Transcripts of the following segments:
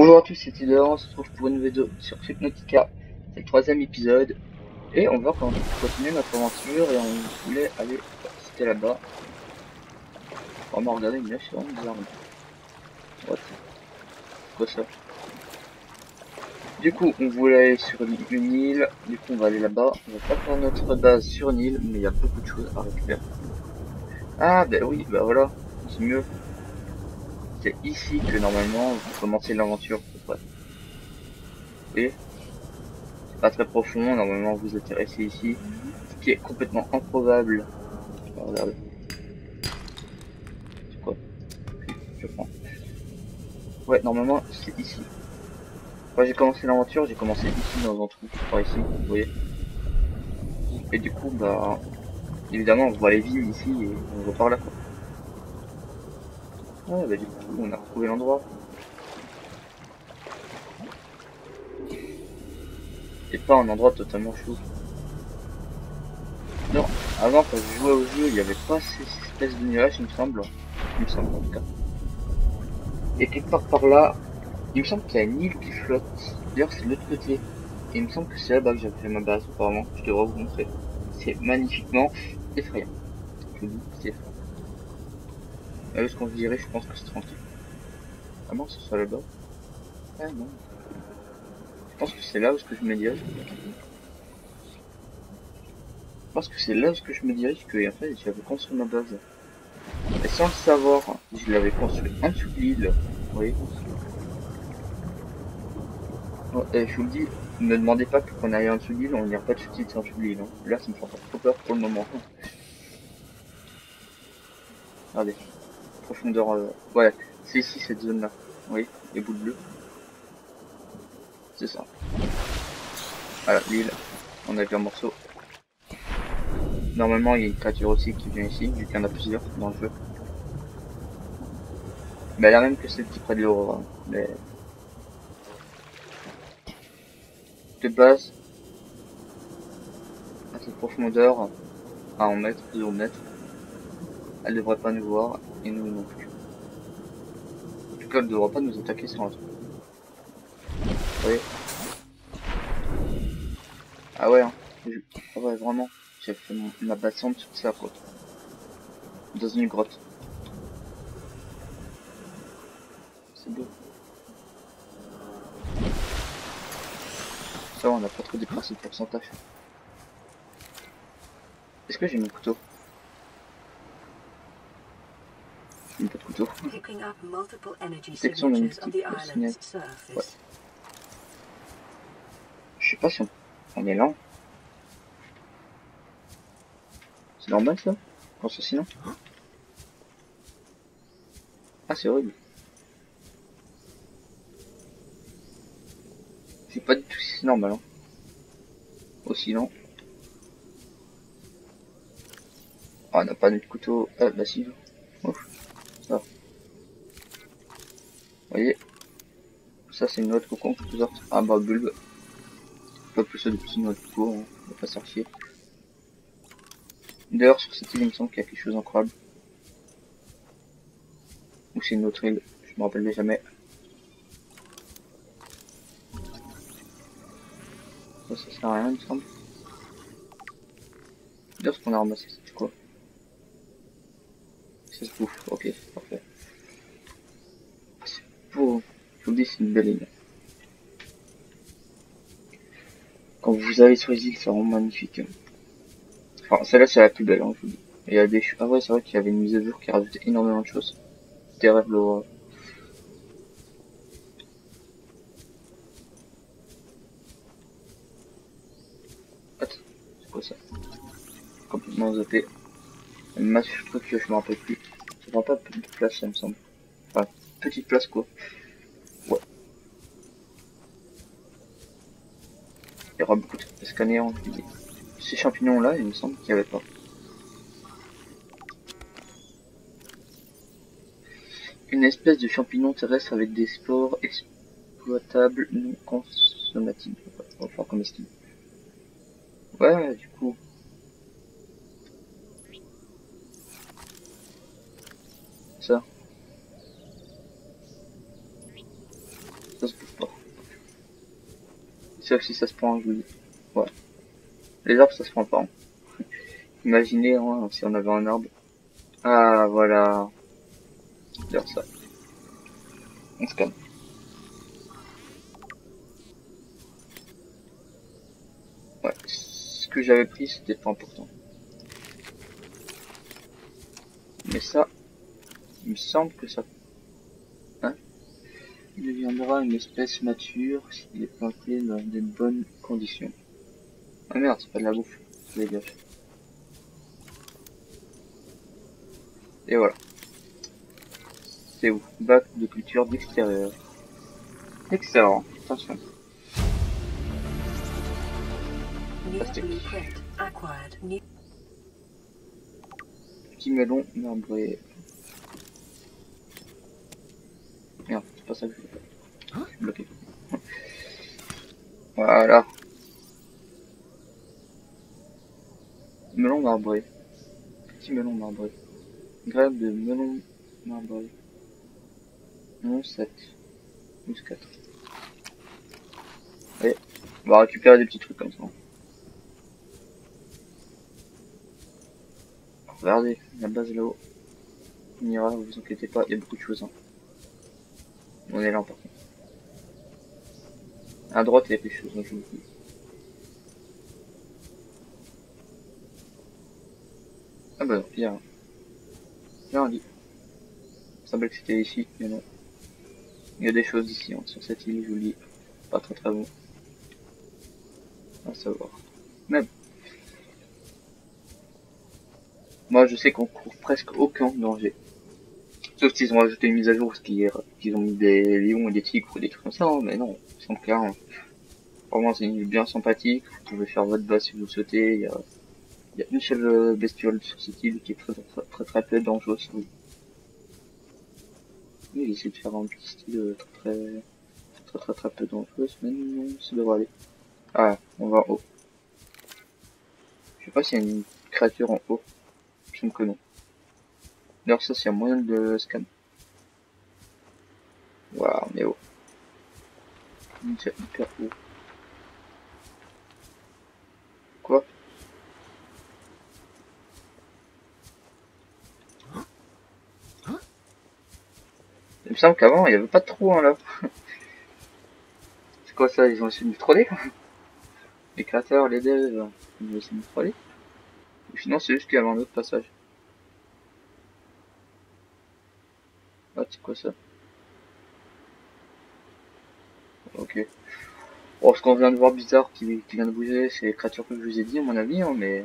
Bonjour à tous, c'est Tider, on se retrouve pour une vidéo sur Subnautica, c'est le troisième épisode, et on va continuer notre aventure, et on voulait aller, c'était là-bas, vraiment regarder une neige, c'est vraiment bizarre là-bas. What? C'est quoi ça? Du coup, on voulait aller sur une île, du coup on va aller là-bas, on va pas faire notre base sur une île, mais il y a beaucoup de choses à récupérer. Ah, ben oui, bah voilà, c'est mieux, c'est ici que normalement vous commencez l'aventure, à peu près. Vous voyez? C'est pas très profond, normalement vous atterrissez ici, ce qui est complètement improbable. Regardez, c'est quoi? Je prends. Ouais, normalement c'est ici. Quand j'ai commencé l'aventure, j'ai commencé ici dans un trou, par ici, vous voyez. Et du coup, bah, évidemment, on voit les vignes ici et on voit par là, quoi. Ouais, bah du coup, on a retrouvé l'endroit. Et pas un endroit totalement chou. Non, avant, quand je jouais au jeu, il n'y avait pas ces espèces de nuages, il me semble. Il me semble, en tout cas. Et quelque part par là, il me semble qu'il y a une île qui flotte. D'ailleurs, c'est de l'autre côté. Et il me semble que c'est là-bas que j'avais fait ma base, apparemment. Je devrais vous montrer. C'est magnifiquement effrayant. Je vous dis, c'est effrayant. Là, ce qu'on se dirait, je pense que c'est tranquille. Ah non, c'est ça là-bas. Ah non. Je pense que c'est là où ce que je me dirige. Je pense que c'est là où ce que je me dirige que, en fait, j'avais construit ma base. Et sans le savoir, je l'avais construit en dessous de l'île. Oui. Ouais, et je vous le dis, ne demandez pas qu'on aille en dessous de l'île, on n'ira pas de suite en dessous de l'île. Hein. Là, ça me fait encore trop peur pour le moment. Regardez, profondeur. Ouais, c'est ici cette zone-là. Oui, les bouts bleus. C'est ça. Voilà, l'île. On a vu un morceau. Normalement, il y a une créature aussi qui vient ici, vu qu'il y en a plusieurs dans le jeu. Mais la même que celle qui près de l'eau. Mais de base, à cette profondeur, à 1 mètre, 2 mètres, elle devrait pas nous voir, et nous non plus. En tout cas, elle ne devrait pas nous attaquer sur un truc. Vous voyez? Ah ouais, hein. Ah ouais, vraiment. J'ai fait ma base sur ça, quoi. Dans une grotte. C'est beau. Ça, on n'a pas trop dépassé le pourcentage. Est-ce que j'ai mon couteau? J'ai même pas de couteau. Détection de multiples signaux. Ouais. Je sais pas si on est lent. C'est normal ça? Quand c'est sinon? Ah, c'est horrible. Je sais pas du tout si c'est normal. Hein. Aussi lent. Ah, on n'a pas notre couteau. Ah, bah si. Ouf. Ça. Vous voyez? Ça, c'est une noix de coco en quelque sorte. Ah, bah, bulbe. Pas plus ça de petite noix de coco. Hein. On va pas se faire chier. D'ailleurs, sur cette île, il me semble qu'il y a quelque chose d'incroyable. Ou c'est une autre île. Je me rappelle jamais. Ça sert à rien, il me semble. D'ailleurs, ce qu'on a ramassé, c'est quoi? Ça se bouffe. Ok, parfait. Ah, c'est beau. Je vous le dis, c'est une belle île. Quand vous allez sur les îles, c'est vraiment magnifique. Enfin, celle-là, c'est la plus belle, hein, je vous dis. Il y a des... Ah ouais, c'est vrai qu'il y avait une mise à jour qui rajoutait énormément de choses. Terrible. Attends, c'est quoi ça? Complètement zappé. Une masse de trucs que je me rappelle plus. Ça prend pas de place, ça me semble. Enfin, petite place, quoi. Ouais. Il y aura beaucoup de scanners, hein, je vous dis. Ces champignons-là, il me semble qu'il n'y avait pas. Une espèce de champignon terrestre avec des spores exploitables non consommables. Enfin, comestibles. Ouais, du coup. Ça ça se bouge pas. Sauf si ça se prend, je vous dis. Ouais. Les arbres, ça se prend pas. Hein. Imaginez hein, si on avait un arbre. Ah, voilà. Dire ça. On se calme. Ouais. Ce que j'avais pris, c'était pas important. Mais ça, il me semble que ça... Hein, il deviendra une espèce mature s'il est planté dans de bonnes conditions. Ah merde, c'est pas de la bouffe. Je dégage. Et voilà. C'est où? Bac de culture d'extérieur. Excellent. Attention. Plastique. Petit melon marbré. Merde, c'est pas ça que je voulais faire. Je suis bloqué. Voilà. Melon marbré. Petit melon marbré. Graines de melon marbré. Non, 7. Plus 4. Et on va récupérer des petits trucs comme ça. Regardez, la base là-haut. On ira, vous inquiétez pas, il y a beaucoup de choses. Hein. On est là par contre. À droite, il y a quelque chose, je vous dis. Ah bah, il y a un lit. Ça semblait que c'était ici, mais non. Il y a des choses ici, hein, sur cette île, je vous dis. Pas très très bon. À savoir. Même. Moi, je sais qu'on court presque aucun danger. Sauf s'ils ont rajouté une mise à jour, parce qu'ils ont mis des lions et des tigres ou des trucs comme ça, hein, mais non, ils sont clairs. Hein. Vraiment, c'est une île bien sympathique. Vous pouvez faire votre base si vous le souhaitez. Il y a une seule bestiole sur cette île qui est très peu dangereuse. Oui. Il essaie de faire un petit style très peu dangereuse, mais non, ça devrait aller. Ah, on va en haut. Je sais pas s'il y a une créature en haut. Je me connais. D'ailleurs, ça, c'est un moyen de scan. Waouh, on est haut. C'est hyper haut. Quoi? Il me semble qu'avant, il n'y avait pas de trou hein, là. C'est quoi ça? Ils ont essayé de me troller? Les créateurs, les devs, ils ont essayé de me troller? Ou sinon, c'est juste qu'il y avait un autre passage. Ah, c'est quoi ça? Ok. Bon, ce qu'on vient de voir bizarre qui vient de bouger, c'est les créatures que je vous ai dit, à mon avis, hein, mais...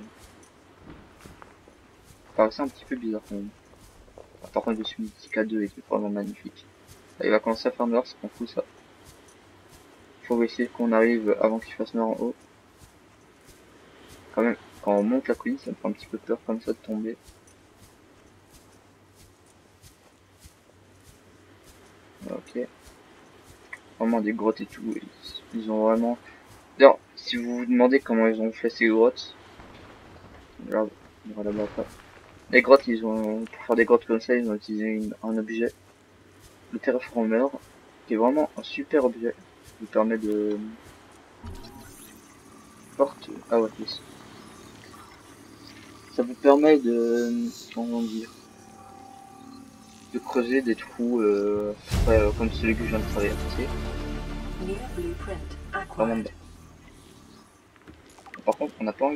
Ça paraissait un petit peu bizarre quand même. Ah, par contre, je suis multi K2 et c'est vraiment magnifique. Là, il va commencer à faire noir, c'est qu'on fout ça. Faut essayer qu'on arrive avant qu'il fasse noir en haut. Quand même, quand on monte la colline, ça me fait un petit peu peur comme ça de tomber. Ok. Vraiment des grottes et tout. Ils ont vraiment... D'ailleurs, si vous vous demandez comment ils ont fait ces grottes, là, voilà là-bas. Les grottes, pour faire des grottes comme ça, ils ont utilisé un objet, le terraformer, qui est vraiment un super objet, qui vous permet de... Ah ouais, yes. Ça vous permet de... Comment dire? De creuser des trous, comme celui que je viens de traverser. Vraiment bien. Par contre, on n'a pas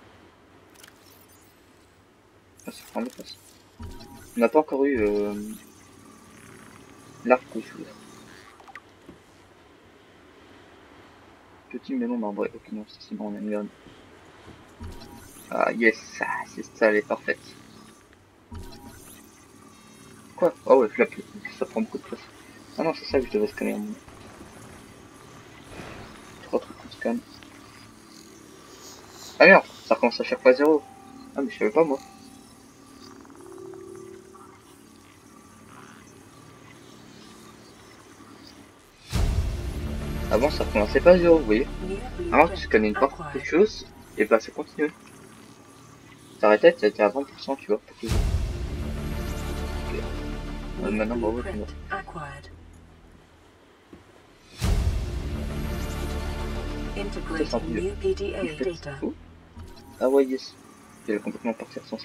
Ah, ça prend l'espace. On n'a pas encore eu l'arc que je voulais. Petit melon marbré. Ok, non, c'est bon, on a mis un. Ah, yes, c'est ça, elle est parfaite. Quoi? Ah ouais, ça prend beaucoup de place. Ah non, c'est ça que je devais scanner. 3 trucs qu'on scanne. Ah merde, ça recommence à chaque fois à 0. Ah, mais je savais pas moi. Avant, ça recommençait pas à 0, vous voyez. Avant, tu scannais une part quelque chose, et bah ça continuait. Ça arrêtait, ça était à 20%, tu vois, pour toujours. Ok. Maintenant, bravo, tout le monde. Ça c'est un peu mieux. Oh. Ah ouais, yes. Il va complètement partir sans ça.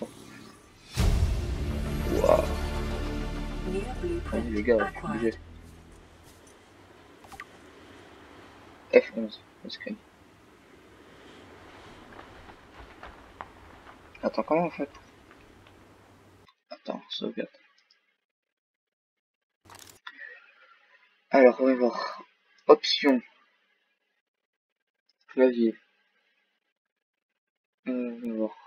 Waouh. Allez les gars, je suis obligé. F11, le screen. Attends, comment on fait? Attends, sauvegarde. Alors, on va voir. Options. Clavier. On va voir.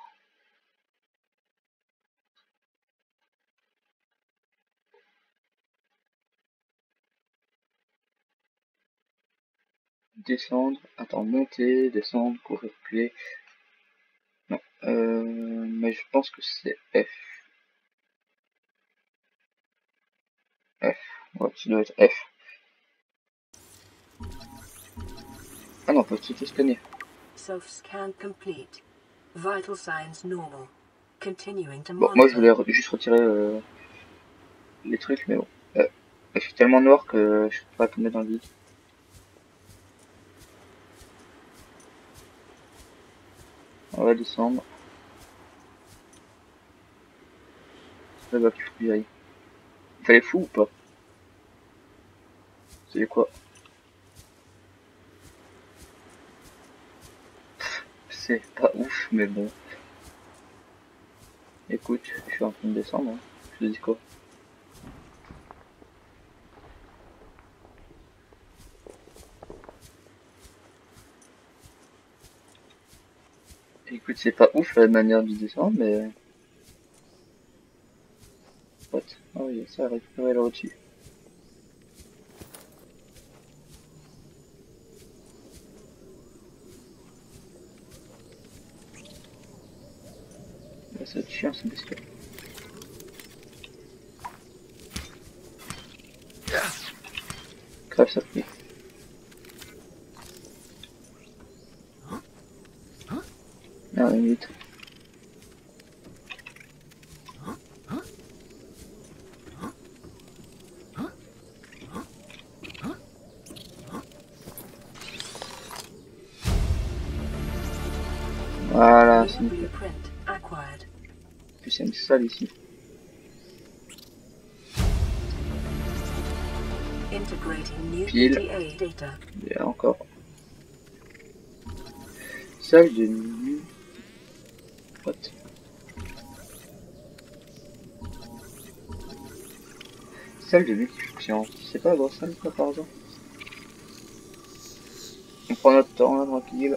Descendre. Attends, monter, descendre, courir, reculer. Non. Mais je pense que c'est F. F. Ouais, ça doit être F. Ah non, on peut s'auto-scanner. Self-scan complete. Vital signs normal. Continuing to Bon, moi je voulais monitor. juste retirer les trucs, mais bon. Je suis tellement noir que je peux pas tomber dans le vide. On va descendre. C'est là-bas qu'il faut que j'aille. Il fallait fou ou pas? C'est quoi? C'est pas ouf, mais bon. Écoute, je suis en train de descendre. Hein. Je te dis quoi? Écoute, c'est pas ouf la manière de descendre, mais... What? Ah oui, ça a récupéré là au-dessus. Là, ça va être chiant, c'est bestiole. Crève ça plie. Ah, une vite. Voilà, c'est nickel. Puis c'est une salle ici. Pile. Et encore. Salle de nuit. What? Salle de multifonction. C'est pas la grosse salle, quoi, par hasard? On prend notre temps, là, tranquille.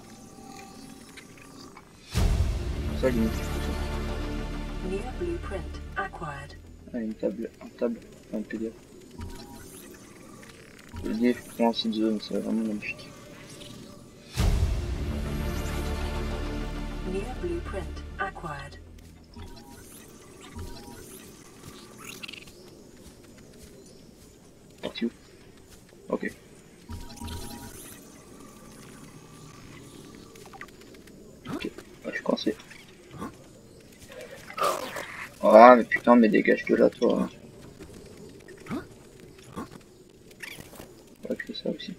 Salle de multifonction. Ah, une table, un PDF. Le livre pour un site zone, c'est vraiment magnifique. New blueprint acquired. Parti où? Ok. Ok. Ah, je suis coincé. Ah, mais putain, mais dégage de là, toi. Ouais, que ça aussi.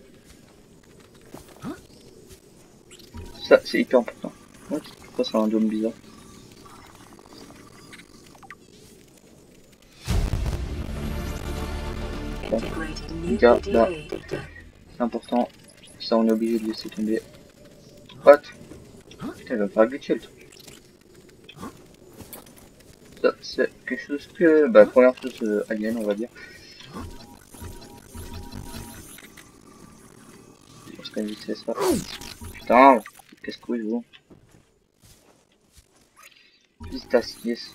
Ça, c'est hyper important. Ouais, pourquoi ça a un dôme bizarre? Bon. Gars, là, c'est important. Ça, on est obligé de laisser tomber. What? Putain, il va me faire glitcher le truc. Ça, c'est quelque chose que... Bah, première chose alien, on va dire. On se vite fait ça. Putain, qu'est-ce que je veux? Pistas, yes.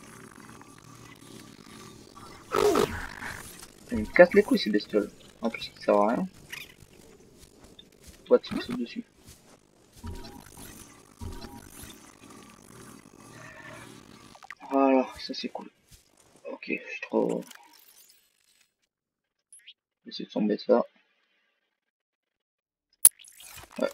Il me casse les couilles ces bestioles. En plus, il sert à rien. Toi, tu me sautes dessus. Voilà, ça c'est cool. Ok, je suis trop... Laissez tomber ça. Ouais.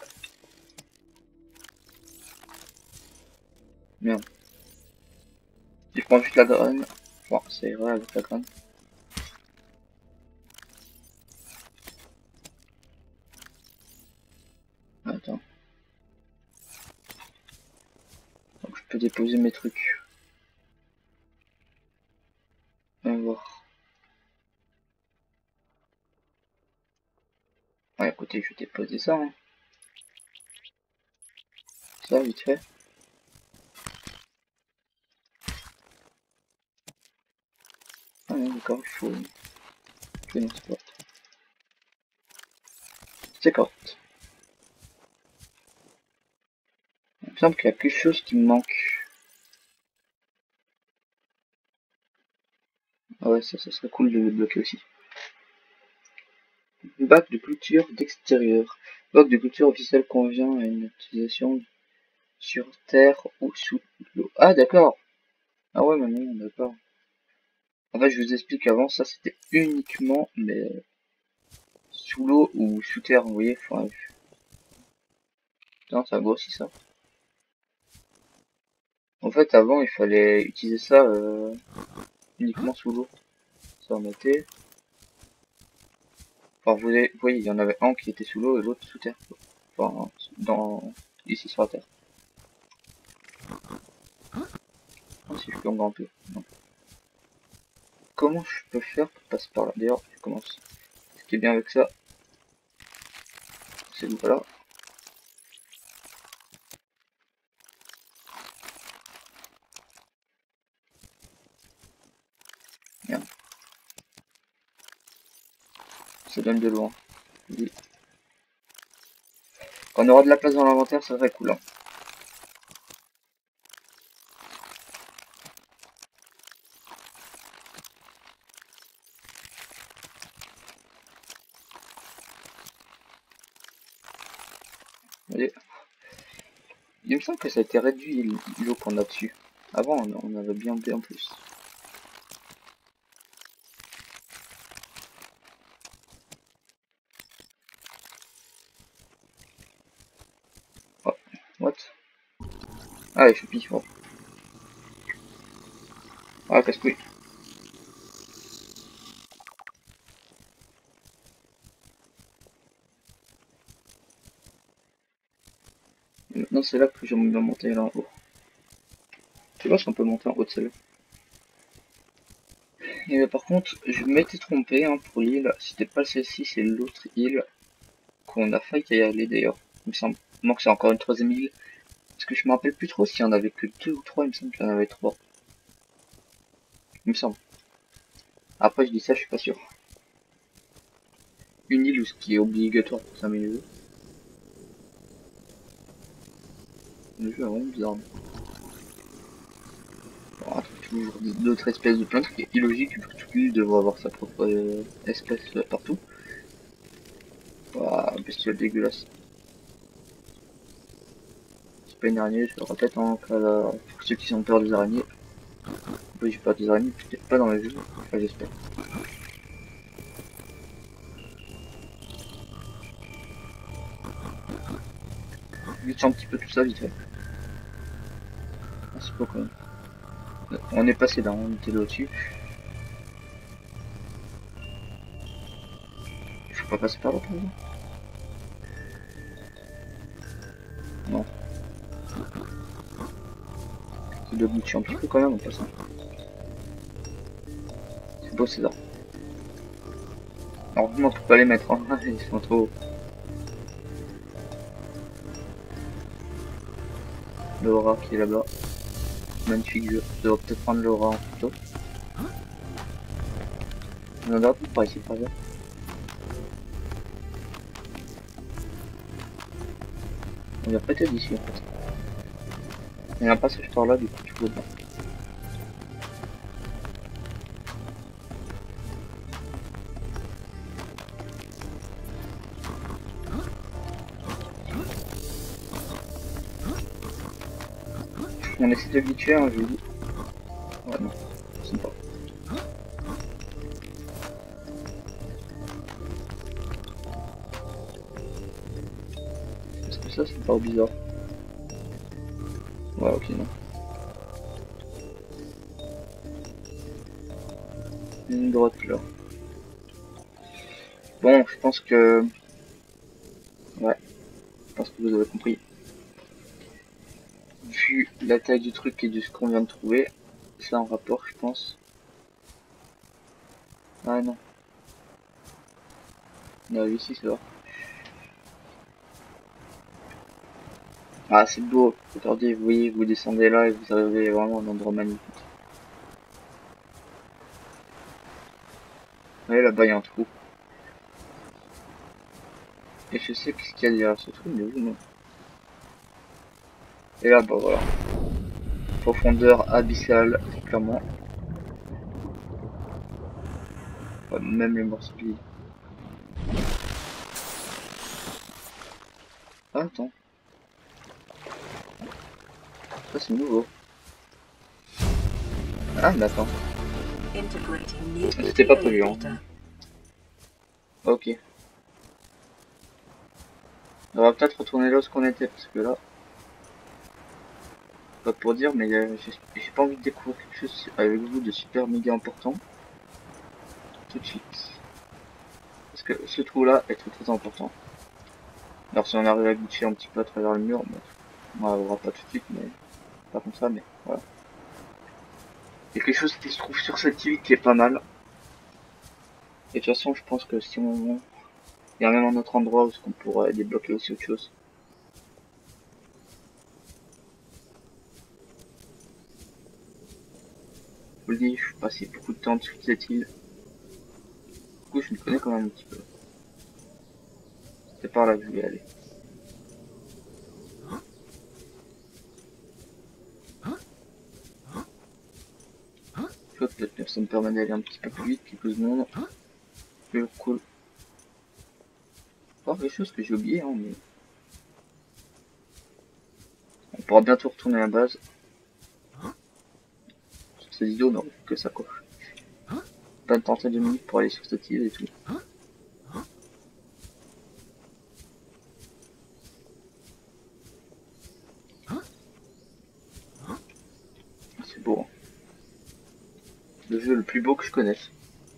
Merde. Si je prends juste la graine, bon, c'est vrai avec la graine. déposer mes trucs. On va voir. Ouais, écoutez, je vais déposer ça. Hein. Ça, vite fait. Ah non, d'accord, il faut... Ok, non, c'est pas... C'est correct. Il me semble qu'il y a quelque chose qui me manque. Ah ouais, ça serait cool de le bloquer aussi. Bac de clôture d'extérieur. Bac de clôture officiel convient à une utilisation sur terre ou sous l'eau. Ah d'accord. Ah ouais, maintenant, d'accord. En fait, je vous explique avant, ça c'était uniquement mais sous l'eau ou sous terre, vous voyez. Enfin, putain, ça grossit ça. En fait, avant, il fallait utiliser ça uniquement sous l'eau. Ça en était. Enfin, vous voyez, il y en avait un qui était sous l'eau et l'autre sous terre. Enfin, ici sur la terre. Ah, si je peux en grimper. Non. Comment je peux faire pour passer par là? D'ailleurs, je commence. Ce qui est bien avec ça, c'est que voilà. Merde. Ça donne de l'eau. Hein. Oui. Quand on aura de la place dans l'inventaire, ça serait cool. Hein. Allez. Il me semble que ça a été réduit l'eau qu'on a dessus. Avant, on avait bien plus. Oh, what? Ah, les choupies, bon. Ah, casse-couille. Maintenant, c'est là que j'aimerais bien monter là en haut. Je sais pas si on peut monter en haut de celle-là. Et par contre, je m'étais trompé hein, pour l'île. C'était pas celle-ci, c'est l'autre île qu'on a failli y aller d'ailleurs. Il me semble. Moi que c'est encore une troisième île. Parce que je me rappelle plus trop s'il y en avait que deux ou trois. Il me semble qu'il y en avait trois. Il me semble. Après, je dis ça, je suis pas sûr. Une île où ce qui est obligatoire pour s'améliorer. Le jeu est vraiment bizarre. On trouve toujours d'autres espèces de plantes, ce qui est illogique vu que toute l'île devrait avoir sa propre espèce partout. Waouh, bestiole dégueulasse. C'est pas une araignée, je le répète, hein, pour ceux qui ont peur des araignées. Oui, j'ai peur des araignées, peut-être pas dans le jeu, enfin j'espère. Vite un petit peu tout ça, vite fait. Ah, c'est pas quand même. On est passé là, on était là au-dessus. Il faut pas passer par là, par exemple. Non. C'est de glitcher un petit peu quand même, on passe. Hein. C'est beau, c'est là. Alors, vraiment, on peut pas les mettre, hein. Ils sont trop hauts. L'aura qui est là-bas. Magnifique jeu. Je devrais peut-être prendre l'aura en photo. On en a plus par ici, par exemple. On a pas été d'ici en fait. Il y a un passage par là, du coup, tu vois bien. On essaie de l'habituer, hein, je vous dis. Ouais, non, c'est pas. Est-ce que ça, c'est pas bizarre? Ouais, ok, non. Une droite là. Bon, je pense que... Ouais, je pense que vous avez compris. vu la taille du truc et de ce qu'on vient de trouver, c'est en rapport, je pense. Ah non. Ah oui, si, c'est vrai. Ah, c'est beau. Regardez, vous voyez, vous descendez là et vous arrivez vraiment à un endroit magnifique. Vous voyez, là-bas, il y a un trou. Et je sais ce qu'il y a derrière ce trou, mais vous, non. Et là, bah voilà. Profondeur abyssale, clairement. Enfin, même les morceaux de vie. Ah, attends. Ça, c'est nouveau. Ah, mais attends. Integrating new C'était pas prévu, hein. data. Ok. On va peut-être retourner là où qu'on était, parce que là... Pas pour dire, mais j'ai pas envie de découvrir quelque chose avec vous de super méga important. Tout de suite. Parce que ce trou là est très très important. Alors si on arrive à glitcher un petit peu à travers le mur, bon, on n'arrivera pas tout de suite, mais pas comme ça, mais voilà. Il y a quelque chose qui se trouve sur cette île qui est pas mal. Et de toute façon, je pense que si on... Il y a même un autre endroit où on pourrait débloquer aussi autre chose. Je vous le dis, je suis passé beaucoup de temps dessus de cette île. Du coup, je me connais quand même un petit peu. C'est par là que je vais aller. Tu vois, peut-être que ça me permet d'aller un petit peu plus vite, quelques secondes. Plus cool. Pas des choses que j'ai oubliées, hein, mais... On pourra bientôt retourner à la base. Sur ces idiots, non, que ça quoi. Pas de tenter 2 minutes pour aller sur cette île et tout. C'est beau, hein. Le jeu le plus beau que je connaisse.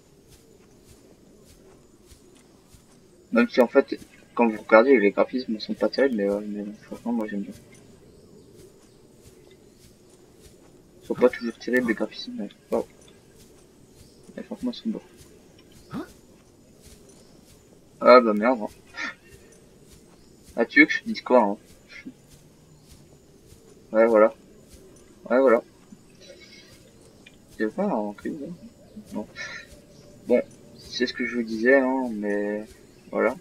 Même si en fait, quand vous regardez, les graphismes ne sont pas terribles, mais franchement, moi j'aime bien. Ils sont pas toujours terribles les graphismes, mais wow. Mais franchement, ils sont beaux. Ah bah merde. Hein. Ah, tu veux que je te dise quoi, hein? Ouais, voilà. Ouais, voilà. C'est pas un crime, hein. Non. Bon, c'est ce que je vous disais, hein, mais voilà.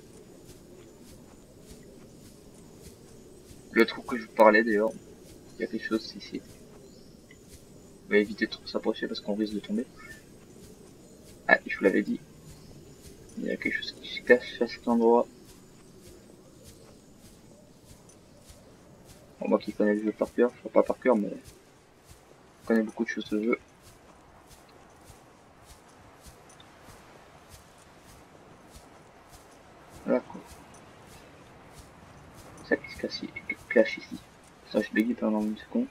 Le trou que je vous parlais d'ailleurs, il y a quelque chose ici. On va éviter de trop s'approcher parce qu'on risque de tomber. Ah, je vous l'avais dit. Il y a quelque chose qui se cache à cet endroit. Bon, moi qui connais le jeu par cœur, enfin pas par cœur, mais je connais beaucoup de choses de jeu. Voilà quoi. Ça qui se cache ici. Ça, je bégaye pendant une seconde.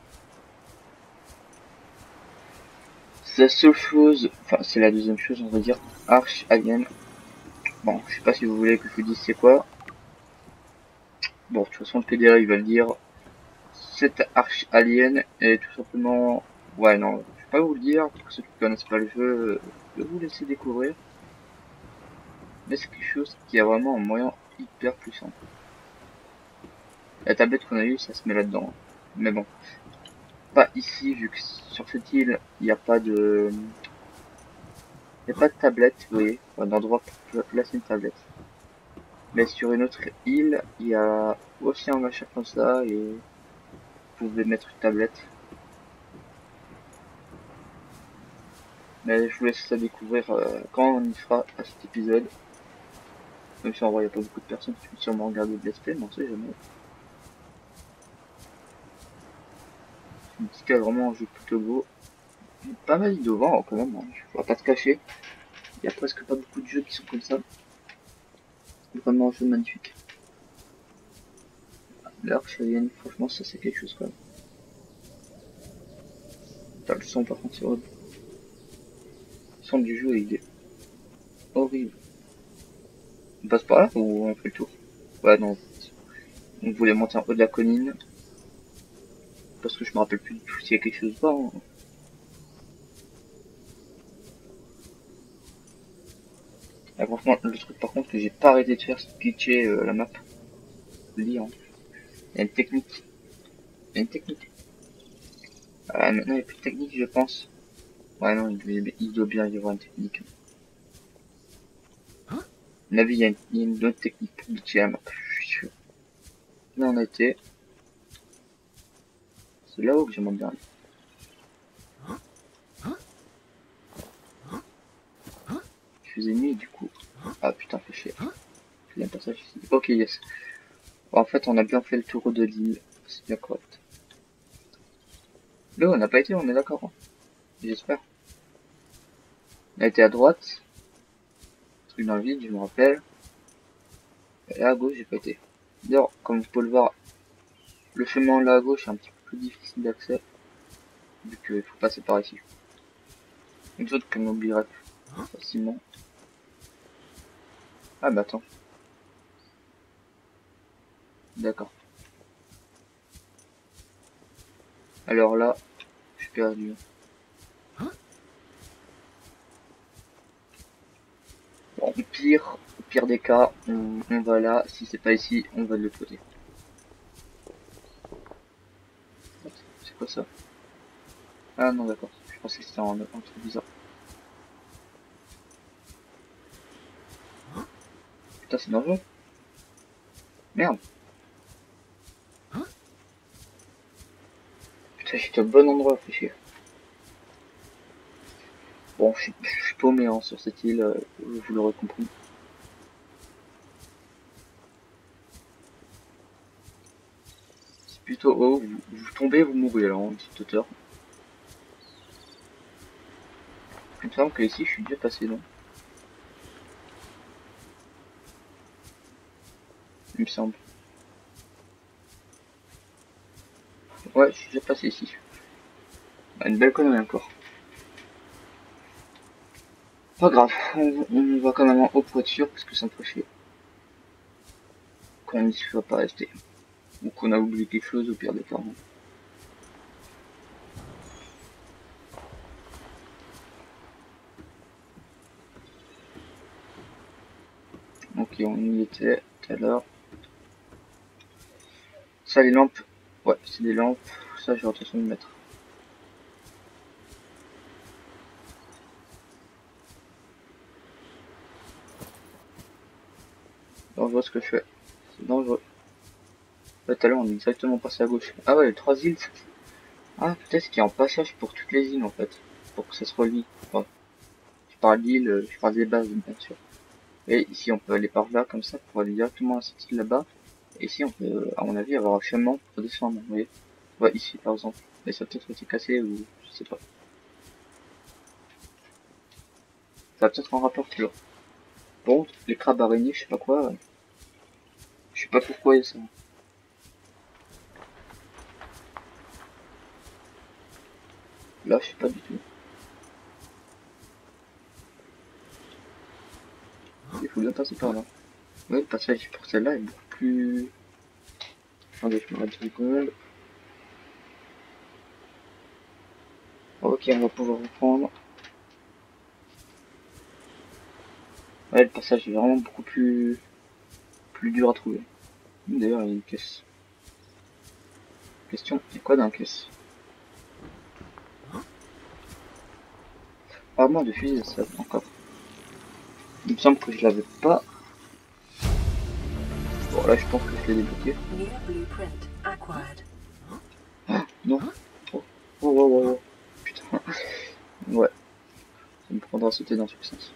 C'est la seule chose, enfin c'est la deuxième chose, on va dire, Arch Alien. Bon, je sais pas si vous voulez que je vous dise c'est quoi. Bon, de toute façon, le PDR il va le dire. Cette Arch Alien est tout simplement... Ouais, non, je vais pas vous le dire, pour ceux qui connaissent pas le jeu, je vais vous laisser découvrir. Mais c'est quelque chose qui a vraiment un moyen hyper puissant. La tablette qu'on a eue, ça se met là-dedans. Mais bon, pas ici, vu que sur cette île, il n'y a pas de... Il n'y a pas de tablette, vous voyez, enfin, d'endroit pour placer une tablette. Mais sur une autre île, il y a aussi un machin comme ça, et vous pouvez mettre une tablette. Mais je vous laisse ça découvrir quand on y sera à cet épisode. Même si en vrai il n'y a pas beaucoup de personnes qui vont sûrement regarder de l'esprit, mais on sait jamais. Je me dis qu'il y a vraiment un jeu plutôt beau. Pas mal innovant quand même, hein. On va pas se cacher. Il y a presque pas beaucoup de jeux qui sont comme ça. Vraiment un jeu magnifique. L'Arch Alien, franchement ça c'est quelque chose quand même. T'as le son par contre c'est horrible. Le son du jeu il est horrible. On passe par là ou on fait le tour? Ouais non. On voulait monter en haut de la colline. parce que je me rappelle plus du tout s'il y a quelque chose ou pas. Hein. Ah, franchement, le truc par contre que j'ai pas arrêté de faire, c'est de glitcher la map. Lire. Hein. Il y a une technique. Il y a une technique. Ah, maintenant il n'y a plus de technique, je pense. Ouais, non, il doit bien y avoir une technique. À mon avis, il y a une autre technique pour glitcher la map, je suis sûr. Là, on a été. C'est là-haut que j'aimerais bien aller. Je faisais nuit, du coup. Ah putain, fait chier. Il y a un passage ici. Ok, yes. En fait, on a bien fait le tour de l'île. C'est bien correct. Là, on n'a pas été, on est d'accord. Hein. J'espère. On a été à droite. Truc dans le vide, je me rappelle. Et là, à gauche, j'ai pas été. D'ailleurs, comme vous pouvez le voir, le chemin là à gauche est un petit peu plus difficile d'accès. Vu qu'il faut passer par ici. Une chose que m'oublierait facilement. Ah bah attends. D'accord. Alors là, je suis perdu. Bon, au pire des cas, on va là. Si c'est pas ici, on va de l'autre côté. C'est quoi ça? Ah non, d'accord. Je pensais que c'était un truc bizarre. Putain, c'est dangereux. Merde. Putain, j'étais au bon endroit, fait chier. Bon, je suis paumé hein, sur cette île, vous l'aurez compris. C'est plutôt haut, vous tombez, vous mourrez alors, en petite hauteur. Il me semble que ici, je suis déjà passé, non? Il me semble. Ouais, je suis déjà passé ici. Ah, une belle connerie encore. Pas grave, on va quand même en haut pour être sûr, parce que ça me ferait chier. Qu'on n'y soit pas resté. Ou qu'on a oublié quelque chose au pire des cas. Hein. Ok, on y était tout à l'heure. Ça, les lampes. Ouais, c'est des lampes. Ça, j'ai l'intention de mettre. Dangereux ce que je fais. C'est dangereux. Là, tout à l'heure, on est exactement passé à gauche. Ah ouais, les 3 îles. Ah, peut-être qu'il y a un passage pour toutes les îles, en fait. Pour que ça se relie. Enfin, je parle d'île, je parle des bases, bien sûr. Et ici, on peut aller par là, comme ça, pour aller directement à cette île là-bas. Et ici, on peut, à mon avis, avoir un chemin pour descendre, vous voyez. Ouais, ici, par exemple. Mais ça a peut-être été cassé, ou je sais pas. Ça a peut-être un rapport toujours. Bon, les crabes araignées, je sais pas quoi. Je sais pas pourquoi il y a ça. Là, je sais pas du tout. Il faut bien passer par là. Ouais, le passage pour celle-là est beaucoup plus... Attendez, je me rate 2 secondes. Ok, on va pouvoir reprendre. Ouais, le passage est vraiment beaucoup plus dur à trouver. D'ailleurs, il y a une caisse. Question, il y a quoi dans la caisse? Armoire de fusil, ça encore. Il me semble que je l'avais pas. Bon, là, je pense que je l'ai débloqué. New blueprint acquired. Ah, non. Oh, oh, oh, oh, oh. Putain. Ouais, ça me prendra à sauter dans ce sens.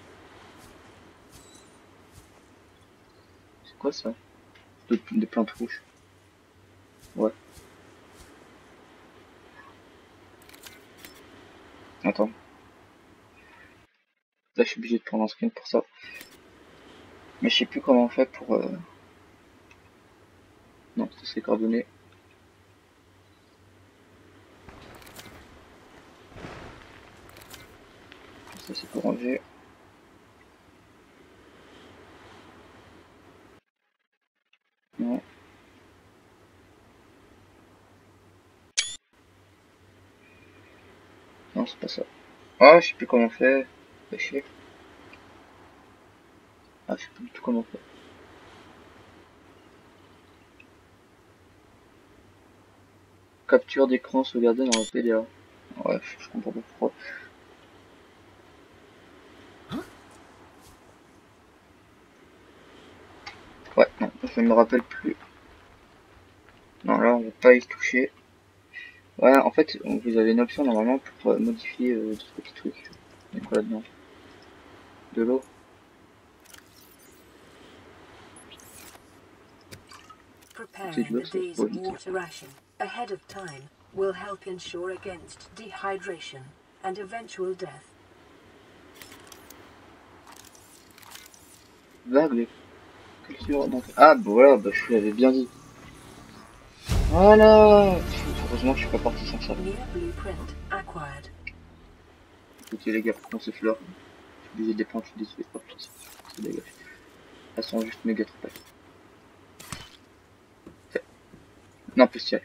C'est quoi ça? Des plantes rouges. Ouais. Attends. Là, je suis obligé de prendre un screen pour ça. Mais je sais plus comment on fait pour... Non, ça c'est coordonné. Ça c'est pour ranger. Non. Non, c'est pas ça. Ah, je sais plus comment on fait. Fais chier. Ah, je sais plus du tout comment on fait. Capture d'écran sauvegardée dans le PDA. Ouais, je comprends pas pourquoi. Ouais, non, je me rappelle plus. Non, là, on va pas y toucher. Ouais, en fait, vous avez une option normalement pour modifier d'autres petits trucs. Il y a quoi là-dedans? De l'eau? C'est de Preparing l'eau, a ça day's faut éviter. water ration ahead of time will help ensure against dehydration and eventual death. Vague, culture, donc... Ah, bah voilà, bah, je l'avais bien dit. Voilà. Heureusement, je suis pas parti sans ça. New blueprint acquired. Écoutez les gars, comment c'est fleurs? Je suis obligé de les prendre, je suis désolé, pas plus. C'est dégage. Elles sont juste méga trop belles. Non, spécial.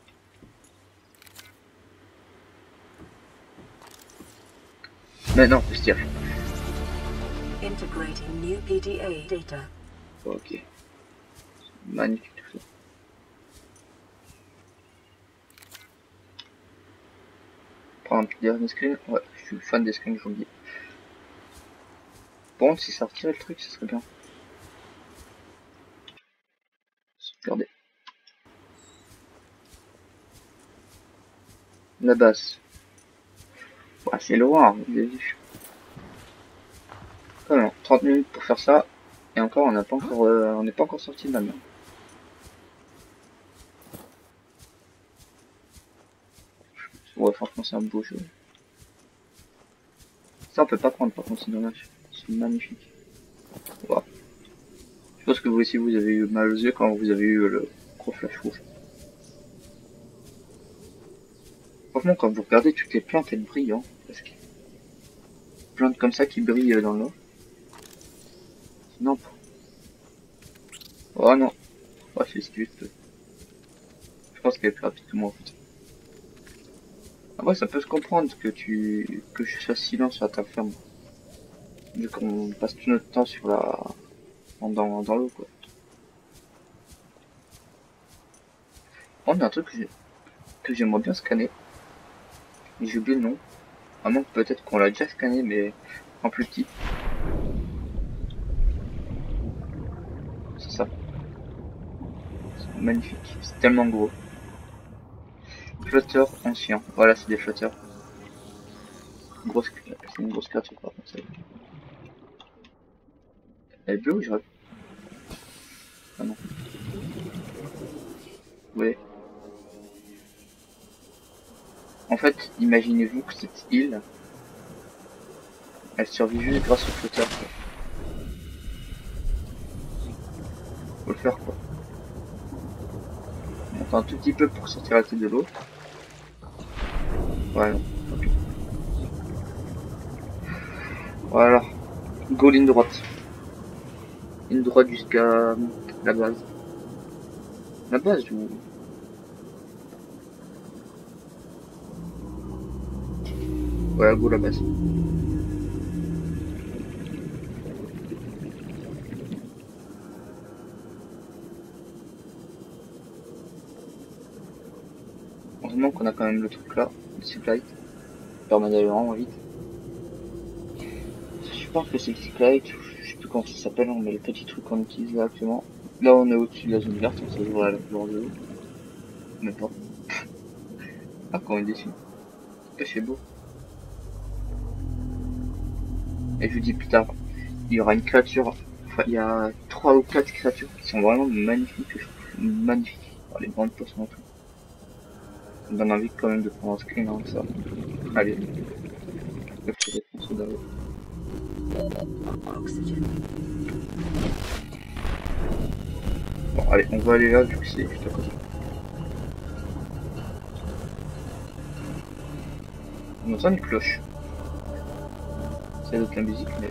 Mais non, spécial. Integrating new PDA data. Ok. Magnifique tout ça. Prendre un petit dernier screen. Ouais, je suis fan des screens, je vous le dis. Bon, si ça retirait le truc, ça serait bien. Regardez. La base. Ouais, c'est loin, vous avez vu. Quand même, 30 minutes pour faire ça. Et encore, on n'a pas encore, on n'est pas encore sorti de la merde. Ouais, franchement, c'est un beau jeu. Ça, on peut pas prendre, par contre, c'est dommage. C'est magnifique. Wow. Je pense que vous aussi, vous avez eu mal aux yeux quand vous avez eu le gros flash rouge. Franchement, quand vous regardez toutes les plantes, elles brillent, hein, presque. Plantes comme ça qui brillent dans l'eau. Non. Oh non. Ouais, c'est juste. Je pense qu'elle est plus rapide que moi, en fait. Après, ça peut se comprendre que je fasse silence sur ta ferme. Vu qu'on passe tout notre temps sur la, dans l'eau, quoi. Oh, il y a un truc que j'aimerais bien scanner. Mais j'ai oublié le nom. À moins que peut-être qu'on l'a déjà scanné, mais en plus petit. C'est ça. C'est magnifique. C'est tellement gros. Flotteur ancien. Voilà, c'est des flotteurs. C'est une grosse créature, par contre, celle-là. Elle est bleue ou je rêve? Ah non. Oui. En fait, imaginez-vous que cette île, elle survit juste grâce aux flotteurs, quoi. Faut le faire, quoi. On monte un tout petit peu pour sortir la tête de l'eau. Voilà. Ok. Voilà. Go ligne droite. Ligne droite jusqu'à la base. La base ou... Ouais, go la base. Heureusement qu'on a quand même le truc là, le cyclite. Ça permet d'aller vraiment vite. Je pense que c'est le cyclite, je sais plus comment ça s'appelle, mais le petit truc qu'on utilise là actuellement. Là on est au-dessus de la zone verte, on se voit à la couleur de l'eau. Même pas. Ah, quand on est déçu. C'est beau. Et je vous dis plus tard, il y aura une créature, enfin il y a 3 ou 4 créatures qui sont vraiment magnifiques, je trouve. Magnifiques. Oh, les grandes poissons et tout. Ça me donne envie quand même de prendre un screen hein, ça. Allez. Le feu d'être en d'arrêt. Oxygen. Bon allez, on va aller là vu que c'est juste à côté. On entend une cloche. Ça doit être la musique, mais...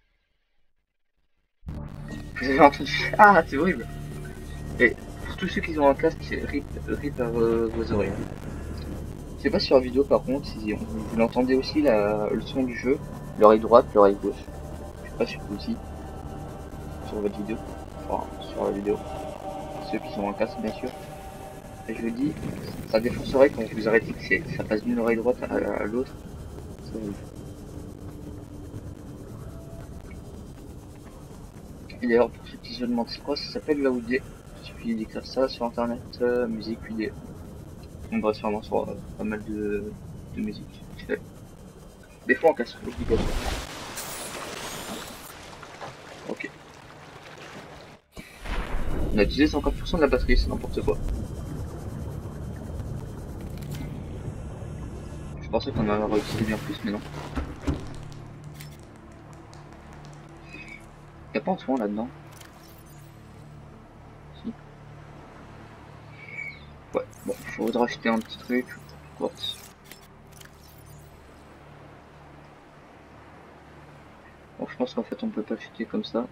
Vous avez entendu? Ah, c'est horrible. Et pour tous ceux qui ont un casque, rip à vos oreilles. sais pas sur la vidéo par contre si vous l'entendez aussi le son du jeu, l'oreille droite, l'oreille gauche. Je sais pas si vous aussi sur votre vidéo, enfin sur la vidéo, ceux qui sont en casque bien sûr. Et je vous dis, ça défoncerait quand vous arrêtez que ça passe d'une oreille droite à l'autre. Et d'ailleurs pour ceux qui se demandent c'est quoi, ça s'appelle la UD. Il suffit d'écrire ça sur internet, musique UD. On va sûrement sur pas mal de musique. Des fois en casque obligatoire. Ok. On a utilisé 50% de la batterie, c'est n'importe quoi. Je pensais qu'on en aurait utilisé bien plus, mais non. Y'a pas en soin là-dedans. Si. Ouais, bon, il faudra acheter un petit truc. Quoi. Bon, je pense qu'en fait on peut pas acheter comme ça.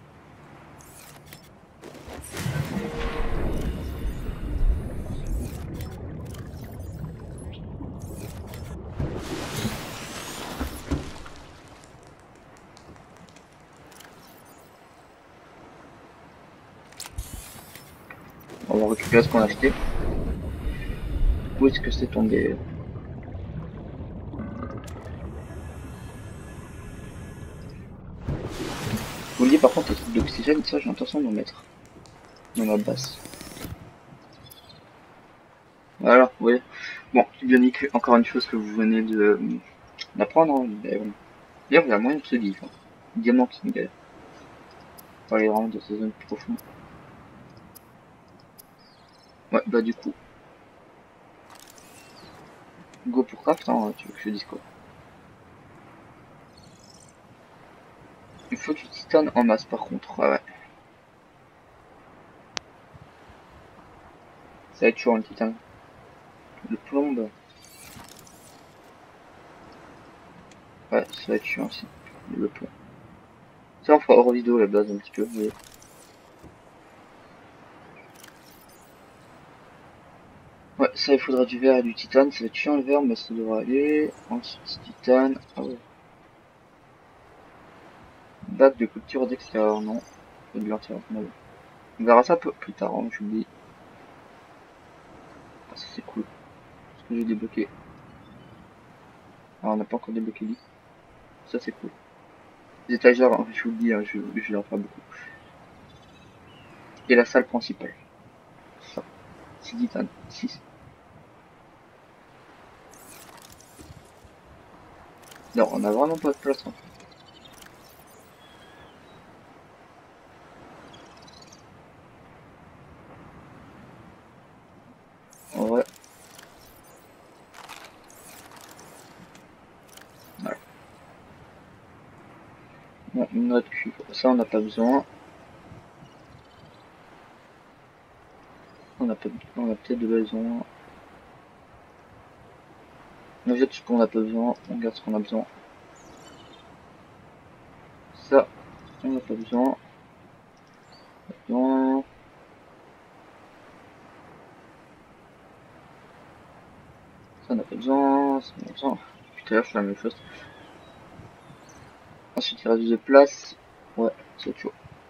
On va récupérer ce qu'on a acheté. Où est-ce que c'est tombé? Vous voyez par contre les trucs d'oxygène, ça j'ai l'intention d'en mettre dans ma basse. Voilà, vous voyez. Bon, Bionic, encore une chose que vous venez d'apprendre, hein, mais bon. Bien, il y a moyen de se dire. Hein. Diamant qui me galère. Pour aller vraiment dans ces zones profondes. Ouais, bah du coup. Go pour craft, hein, tu veux que je dise quoi? Il faut du titane en masse par contre, ouais. Ça va être chaud le titane. Le plomb, ouais, ça va être chiant aussi. Le plomb. Ça on fera hors vidéo la base un petit peu, mais... Ouais, ça il faudra du verre et du titane, ça va être chiant le verre, mais ça devrait aller. Ensuite titane, ah ouais. Bac de culture d'extérieur, non. Et de l'intérieur, non. On verra ça plus tard, hein, j'oublie. Ah ça c'est cool. Parce que j'ai débloqué. Ah on n'a pas encore débloqué lui. Ça c'est cool. Les étagères, hein, je vous le dis, hein, je vais en faire beaucoup. Et la salle principale. Ça. 6 titane. 6. Non, on a vraiment pas de place. Hein. En vrai. Voilà. Bon, notre cuivre. Ça, on n'a pas besoin. On a peut-être de besoin. On jette ce qu'on n'a pas besoin. On garde ce qu'on a besoin. Ça, on n'a pas besoin. Non. Ça, on n'a pas besoin. Ça, on a besoin. Putain, je fais la même chose. Ensuite, il reste de place. Ouais, c'est chaud.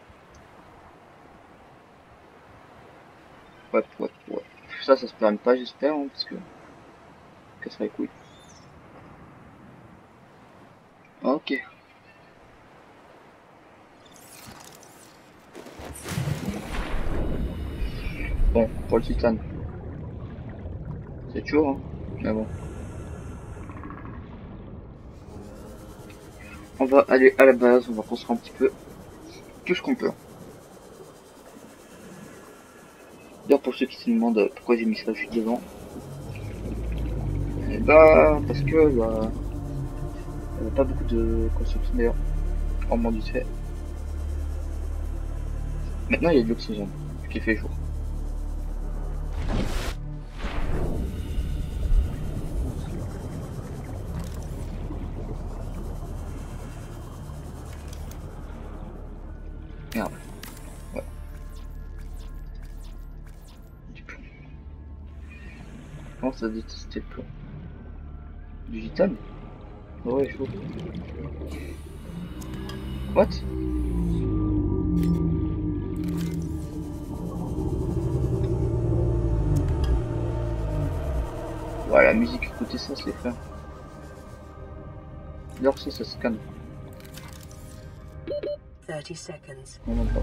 Ouais. Ça se permet pas, j'espère, hein, parce que casserait les couilles. Ok. Bon, pour le titane. C'est chaud, hein. Mais bon. On va aller à la base, on va construire un petit peu tout ce qu'on peut. D'ailleurs, pour ceux qui se demandent pourquoi j'ai mis ça juste devant, et bah, parce que, bah, il n'y a pas beaucoup de construction d'ailleurs, en moins du fait. Maintenant, il y a de l'oxygène, ce qui fait jour. Merde. Ouais. Du plomb. Je pense à détester le plomb. Du gitane? Ouais, chaud. What? Ouais, la musique, écoutez ça, c'est fait. Alors ça scanne. 30 seconds. Non, non, pas.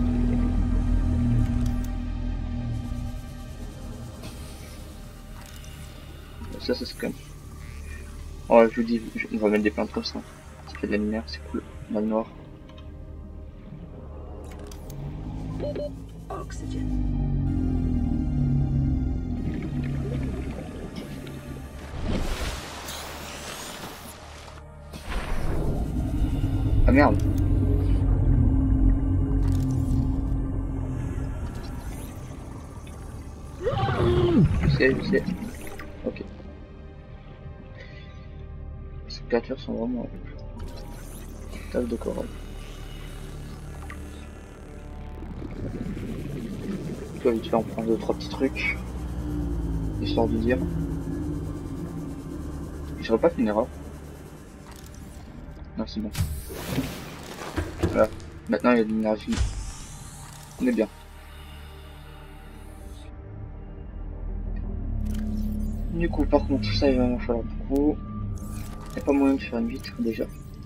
Ça scanne. Oh, je vous dis, on va mettre des plantes comme ça. Ça fait de la lumière, c'est cool. Dans le noir. Oxygen. Ah merde. Je sais. Ok. Ces créatures sont vraiment table de corail. Tu vas vite fait en prendre 2-3 petits trucs. Histoire de dire. J'aurais pas fait une erreur. Non, c'est bon. Voilà. Maintenant il y a de l'énergie. On est bien. Du coup, par contre, ça il va en falloir beaucoup. Il n'y a pas moyen de faire une vitre déjà.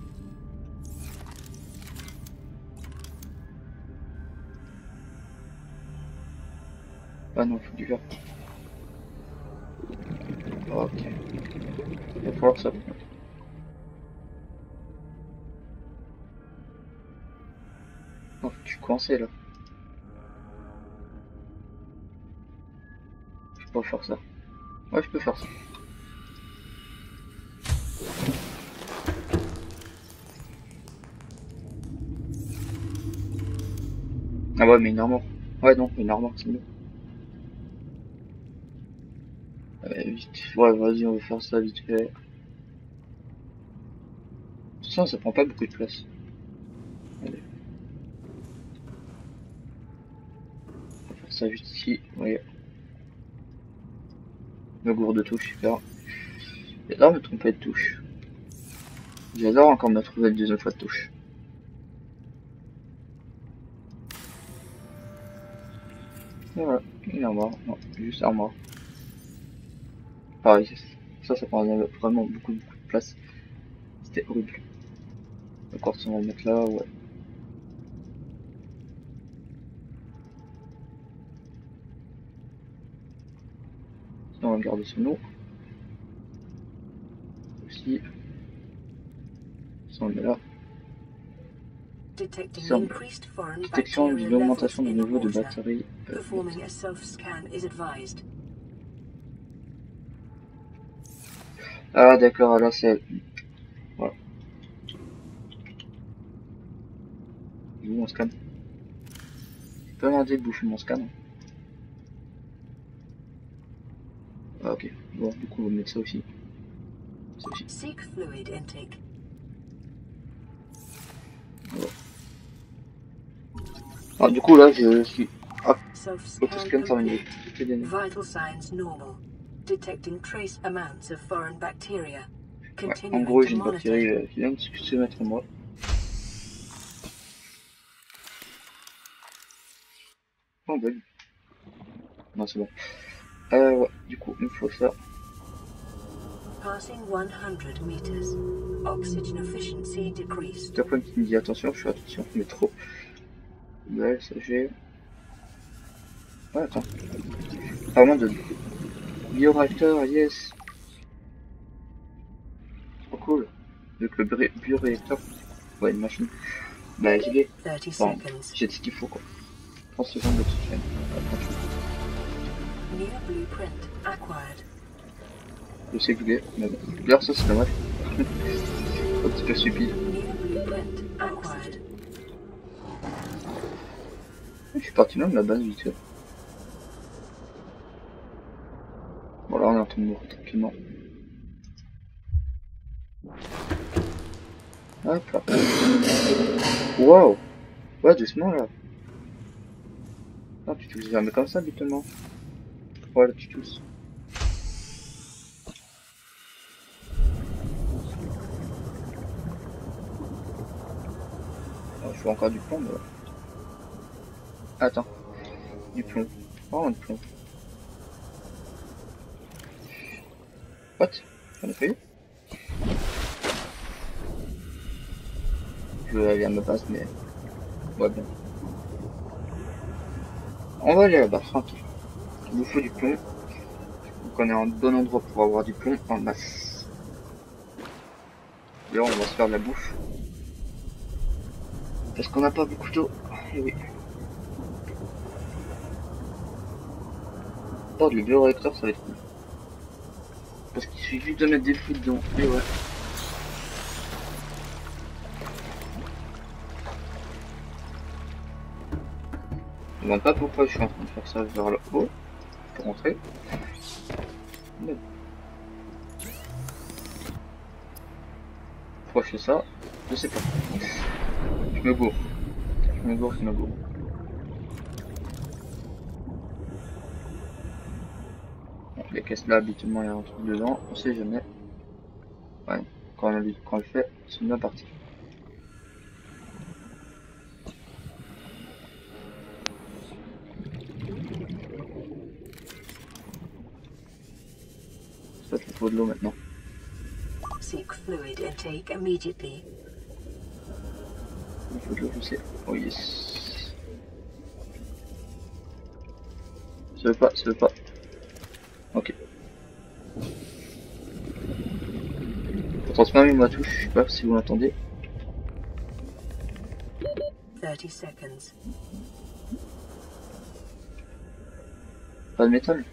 Ah non, il faut du verre. Ok. Il va falloir ça. Non, tu es coincé là. Je peux pas faire ça. Ouais, je peux faire ça. Ah ouais, mais une armoire. Ouais, non, une armoire, c'est mieux. Vite. Ouais, vas-y, on va faire ça vite fait. De toute façon, ça prend pas beaucoup de place. Allez. On va faire ça juste ici. Oui. Le gourde de touche, super. J'adore me tromper de touche. J'adore encore me trouver une deuxième fois de touche. Et voilà, une armoire. Non, juste armoire. Pareil, ça prend vraiment beaucoup de place. C'était horrible. Le quartz, on va le mettre là, ouais. Sinon, on va le garder sur nous. Aussi. Ça, on le met là. Detecting Ça, increased foreign détection bacteria d'une levels augmentation du in the niveau de water. batterie. Performing a self-scan is advised. Ah d'accord, là c'est... Voilà. Où mon scan? Je peux demander de bouffer mon scan. Ah ok, bon du coup on va mettre ça aussi. Ça aussi. Seek fluid intake. Voilà. Ah du coup là je suis... Ah, Self-scan auto-scan terminé. complete. C'est gagné. Vital signs normal. Detecting trace amounts of foreign bacteria. Ouais, en Continuing gros to j'ai une monitor. bactérie qui vient de se mettre en moi. Oh bug. Non c'est bon. Ouais, du coup il me faut ça. Passing 100 meters. Oxygen efficiency decreased. Chaque fois qui me dit attention, je fais attention, mais trop. Ouais, ça j'ai... Ouais, attends. Apparemment de bioréacteur, yes. Trop cool. Vu que le bioréacteur, ouais, une machine. Bah, j'y vais. 30 Enfin, seconds. j'ai tout ce qu'il faut, quoi. 30 secondes d'oxygène. New blueprint acquired. Je sais que je vais, mais bon. D'ailleurs, ça, c'est dommage. Un petit peu stupide. New blueprint acquired. Je suis parti même de la base, vite fait. Bon, là, on est en train de mourir tranquillement. Hop là. Wow! Ouais, doucement, là. Ah, tu tousses jamais comme ça, habituellement. Ouais, là, tu tousses. faut encore du plomb, mais... Attends. Du plomb. Oh, du plomb. What? J'en ai fait? Je vais aller à ma base, mais... Ouais, bon. On va aller là-bas, tranquille. Il nous faut du plomb. Donc on est en bon endroit pour avoir du plomb en masse. Là, on va se faire de la bouffe. Parce qu'on n'a pas beaucoup d'eau. Eh oui. Oh, le bioréacteur, ça va être cool. Parce qu'il suffit juste de mettre des fruits dedans. Et ouais. Je ne demande pas pourquoi je suis en train de faire ça vers le haut. Pour rentrer. Mais... Pourquoi je fais ça? Je sais pas. Je me gourre. Je me gourre. Bon, les caisses là, habituellement, il y a un truc dedans. On sait jamais. Ouais. Quand on le fait, c'est bien parti. Ça, il faut de l'eau maintenant. Seek fluid intake immediately. Il faut de l'eau, je sais. Oh yes. Ça veut pas. Ok. Je transférer ma touche, je sais pas si vous l'entendez. 30 seconds. Pas de métal.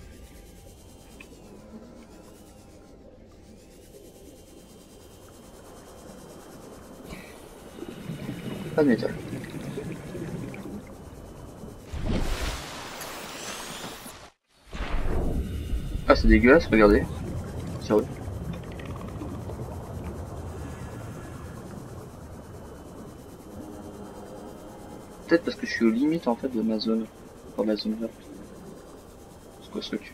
Pas de métal. Ah, c'est dégueulasse, regardez. Sérieux. Peut-être parce que je suis aux limites en fait de ma zone. Dans la zone verte. C'est quoi ce truc?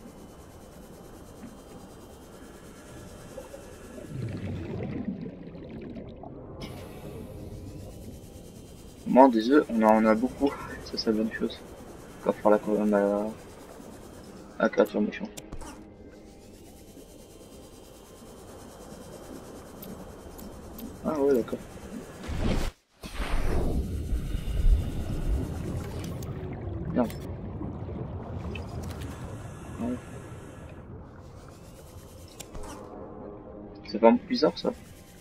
Moi, des œufs, on en a beaucoup. Ça, c'est la bonne chose. On va faire la créature méchante. Ah ouais, d'accord. Merde. Ouais. C'est vraiment bizarre ça.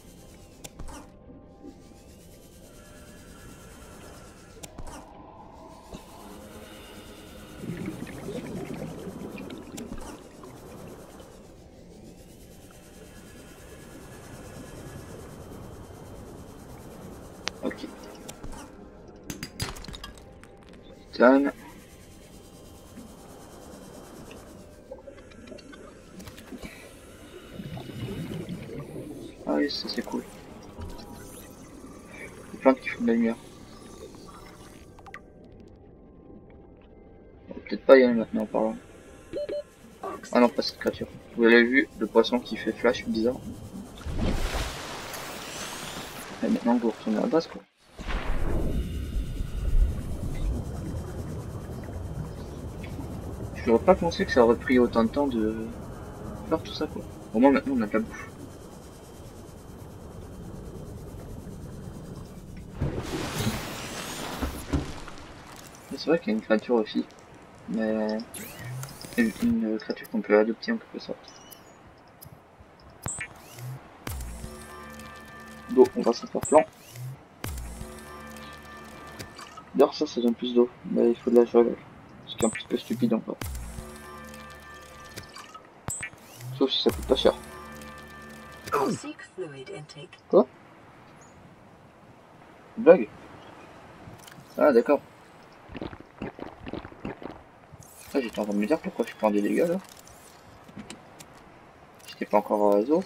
Ok. Titane. Ah oui, ça c'est cool. Les plantes qui font de la lumière. On va peut-être pas y aller maintenant par là. Ah non, pas cette créature. Vous l'avez vu, le poisson qui fait flash bizarre. Et maintenant vous retournez à la base quoi. Je n'aurais pas pensé que ça aurait pris autant de temps de faire tout ça quoi. Au moins maintenant on a de la bouffe. C'est vrai qu'il y a une créature aussi. Mais une créature qu'on peut adopter en quelque sorte. D'eau, on va se faire plan. D'ailleurs ça donne plus d'eau, mais il faut de la jouer avec. Ce qui est un petit peu stupide encore. Sauf si ça coûte pas cher. Seek fluid intake. Quoi? Une blague? Ah d'accord. Ah, j'étais en train de me dire pourquoi je prends des dégâts là. J'étais pas encore à réseau.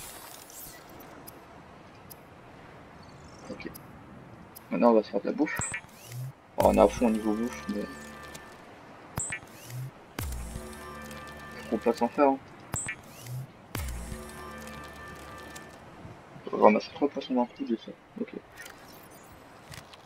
Ok. Maintenant on va se faire de la bouffe. Oh, on est à fond au niveau bouffe, mais... Faut pas s'en faire. Hein. On va ramasser 3 poissons d'un coup de ça. Ok.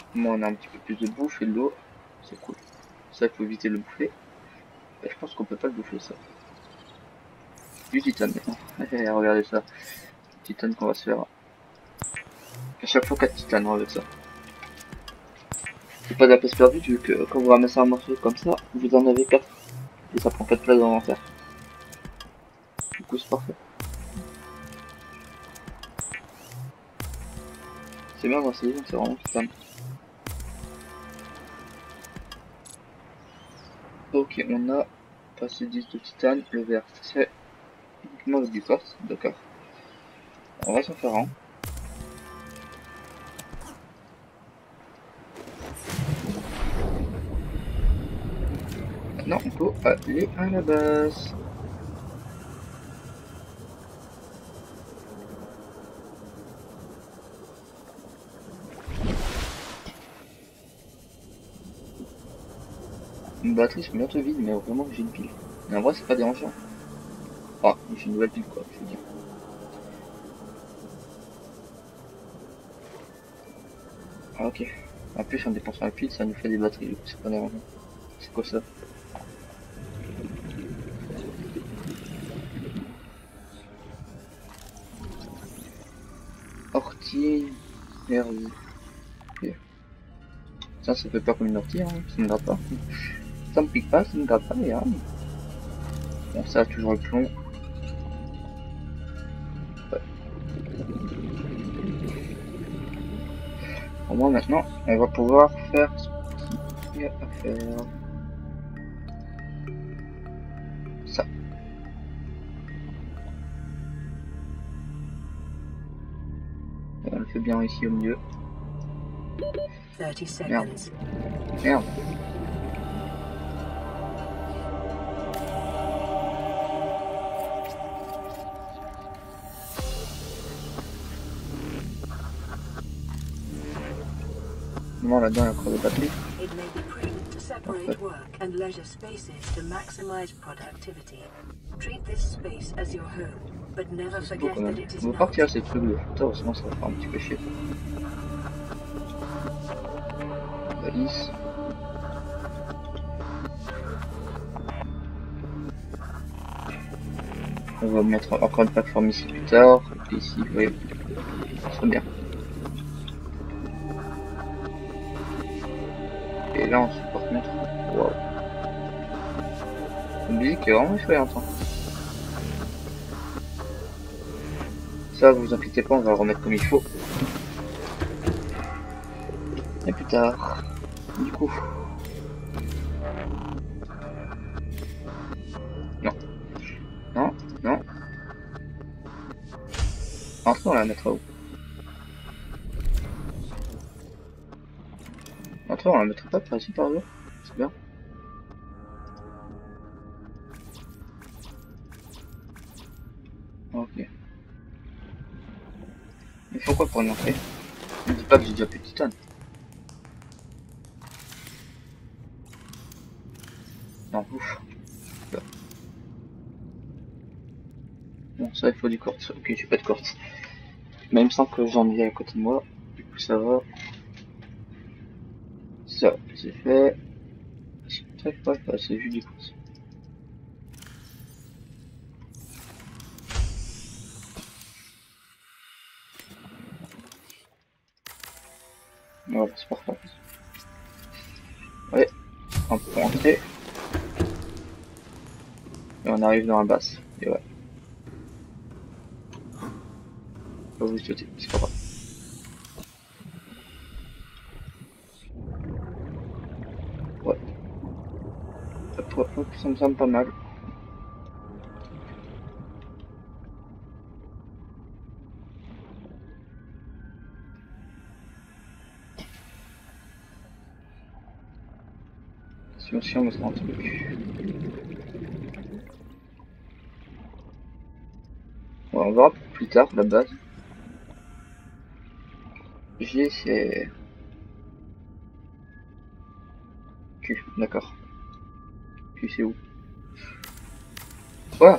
Moi on a un petit peu plus de bouffe et de l'eau. C'est cool. Ça il faut éviter de le bouffer. Et je pense qu'on peut pas le bouffer ça. Du titane maintenant. Regardez ça. Titane qu'on va se faire. À chaque fois 4 titanes avec ça. C'est pas de la place perdue vu que quand vous ramassez un morceau comme ça, vous en avez 4. Et ça prend 4 places dans l'inventaire. Du coup c'est parfait. C'est bien dans ces zones, c'est vraiment titane. Ok, on a passé 10 de titane, le vert, c'est uniquement avec du quartz, d'accord. On va s'en faire un. Maintenant, on peut aller à la base. Une batterie sont bientôt vide, mais vraiment j'ai une pile. Mais en vrai, c'est pas dérangeant. Ah, j'ai une nouvelle pile quoi, je veux dire. Ah, ok. En plus, en dépensant la pile, ça nous fait des batteries, du coup, c'est pas dérangeant. C'est quoi ça? Ortie, merde. Ok. Ça fait peur comme une ortie, hein. Ça me gratte pas. Ça me pique pas, ça me gratte pas, mais hein. Bon, ça a toujours le plomb. Ouais. Au moins maintenant, on va pouvoir faire ce qu'il y a à faire. Ça. Et on le fait bien ici au milieu. 30 Merde. seconds. Merde. Non, là-dedans, il y a encore des batteries. It may be prudent to separate work and leisure spaces to maximize productivity. Treat this space as your home, but never C'est beau forget quand même. that it is On va not. partir ces trucs de flotteur, sinon ça va faire un petit peu chier. Valise. On va mettre encore une plateforme ici plus tard. Et ici, oui, ça serait bien. Et là, on supporte mettre. Waouh. Une musique qui est vraiment effrayante. Hein. Ça, vous inquiétez pas, on va le remettre comme il faut. Et plus tard. Du coup. Non. Non. Non. Entrée, on la mettra où? Entrée, on la mettra pas par ici par là. C'est bien. Ok. Il faut quoi pour une entrée? Ne dis pas que j'ai déjà plus de titane. Non, ouf. Là. Bon, ça, il faut du quartz. Ok, j'ai pas de quartz. Mais il me semble que j'en ai à côté de moi. Du coup, ça va. Ça, c'est fait. C'est pas, c'est juste du quartz. Voilà, c'est parfait. Ouais, on peut rentrer. Et on arrive dans la basse. Et ouais. Pas vous sauter, c'est pas grave. Ouais. Hop, hop, hop, ça me semble pas mal. Si on me sera un truc. Ouais, on verra plus tard la base. G c'est Q, d'accord. Q c'est où? Ouais.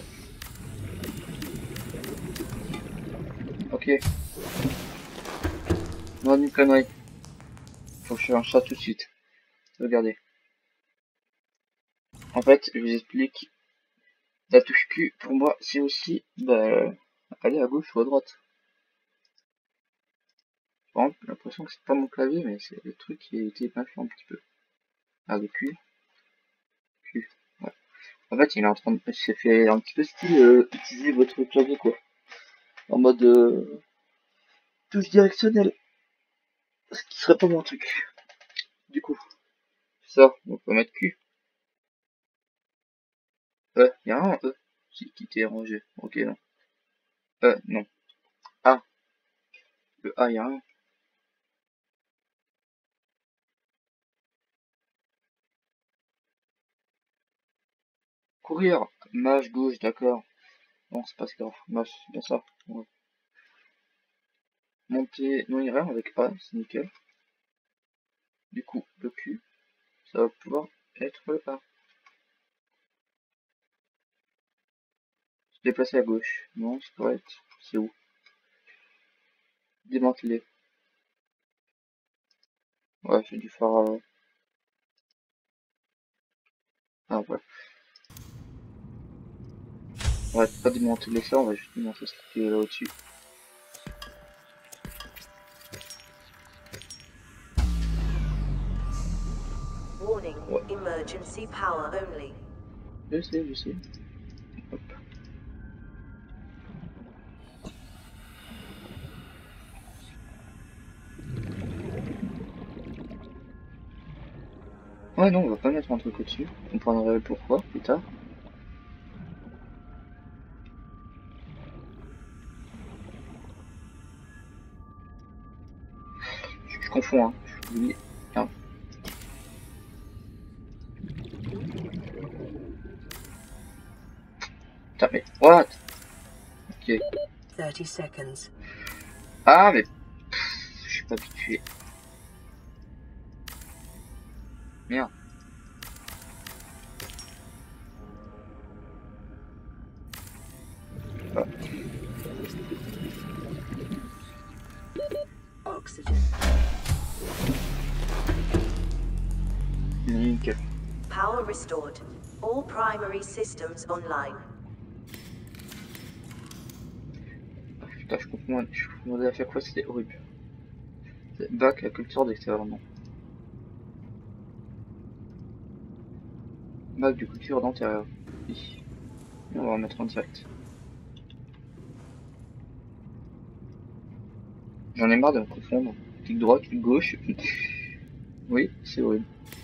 Ok. Non, une connerie. Faut que je change ça tout de suite. Regardez. En fait, je vous explique. La touche Q, pour moi, c'est aussi aller à gauche ou à droite. J'ai l'impression que c'est pas mon clavier, mais c'est le truc qui a été mal fait un petit peu. Ah, le Q. Q. Ouais. En fait, il est en train de... s'est fait un petit peu style utiliser votre clavier, quoi. En mode touche directionnelle. Ce qui serait pas mon truc. Du coup, ça, on peut mettre Q. Y a un E. Si, qui était rangé. Ok, non. Non. A. Le A, y a un. Courir. Mage gauche, d'accord. Non, c'est pas ce grave. Mage, c'est bien ça. Ouais. Monter. Non, il y a rien avec A, c'est nickel. Du coup, le Q, ça va pouvoir être le A. Se déplacer à gauche. Non, c'est correct. C'est où? Démanteler. Ouais, j'ai dû faire... Ah, ouais. On va pas démanteler ça, on va juste démanteler ce qui est là au-dessus. Warning, Ouais. emergency power only. Je sais, je sais. Hop. Ouais, non, on va pas mettre un truc au-dessus. On comprendra pourquoi plus tard. Je confonds, hein. Je vous dis. Ah. Putain, mais what? Ok. 30 seconds. Ah, mais je suis pas habitué. Merde. Ah. Oxygen. Nickel. Power restored. All primary systems online. Ah, putain, je confondais à chaque fois, c'était horrible. Bac à culture d'extérieur, non. Bac de culture d'intérieur. Oui. Et on va en mettre en direct. J'en ai marre de me confondre. Clic droit, clic gauche. Oui, c'est horrible.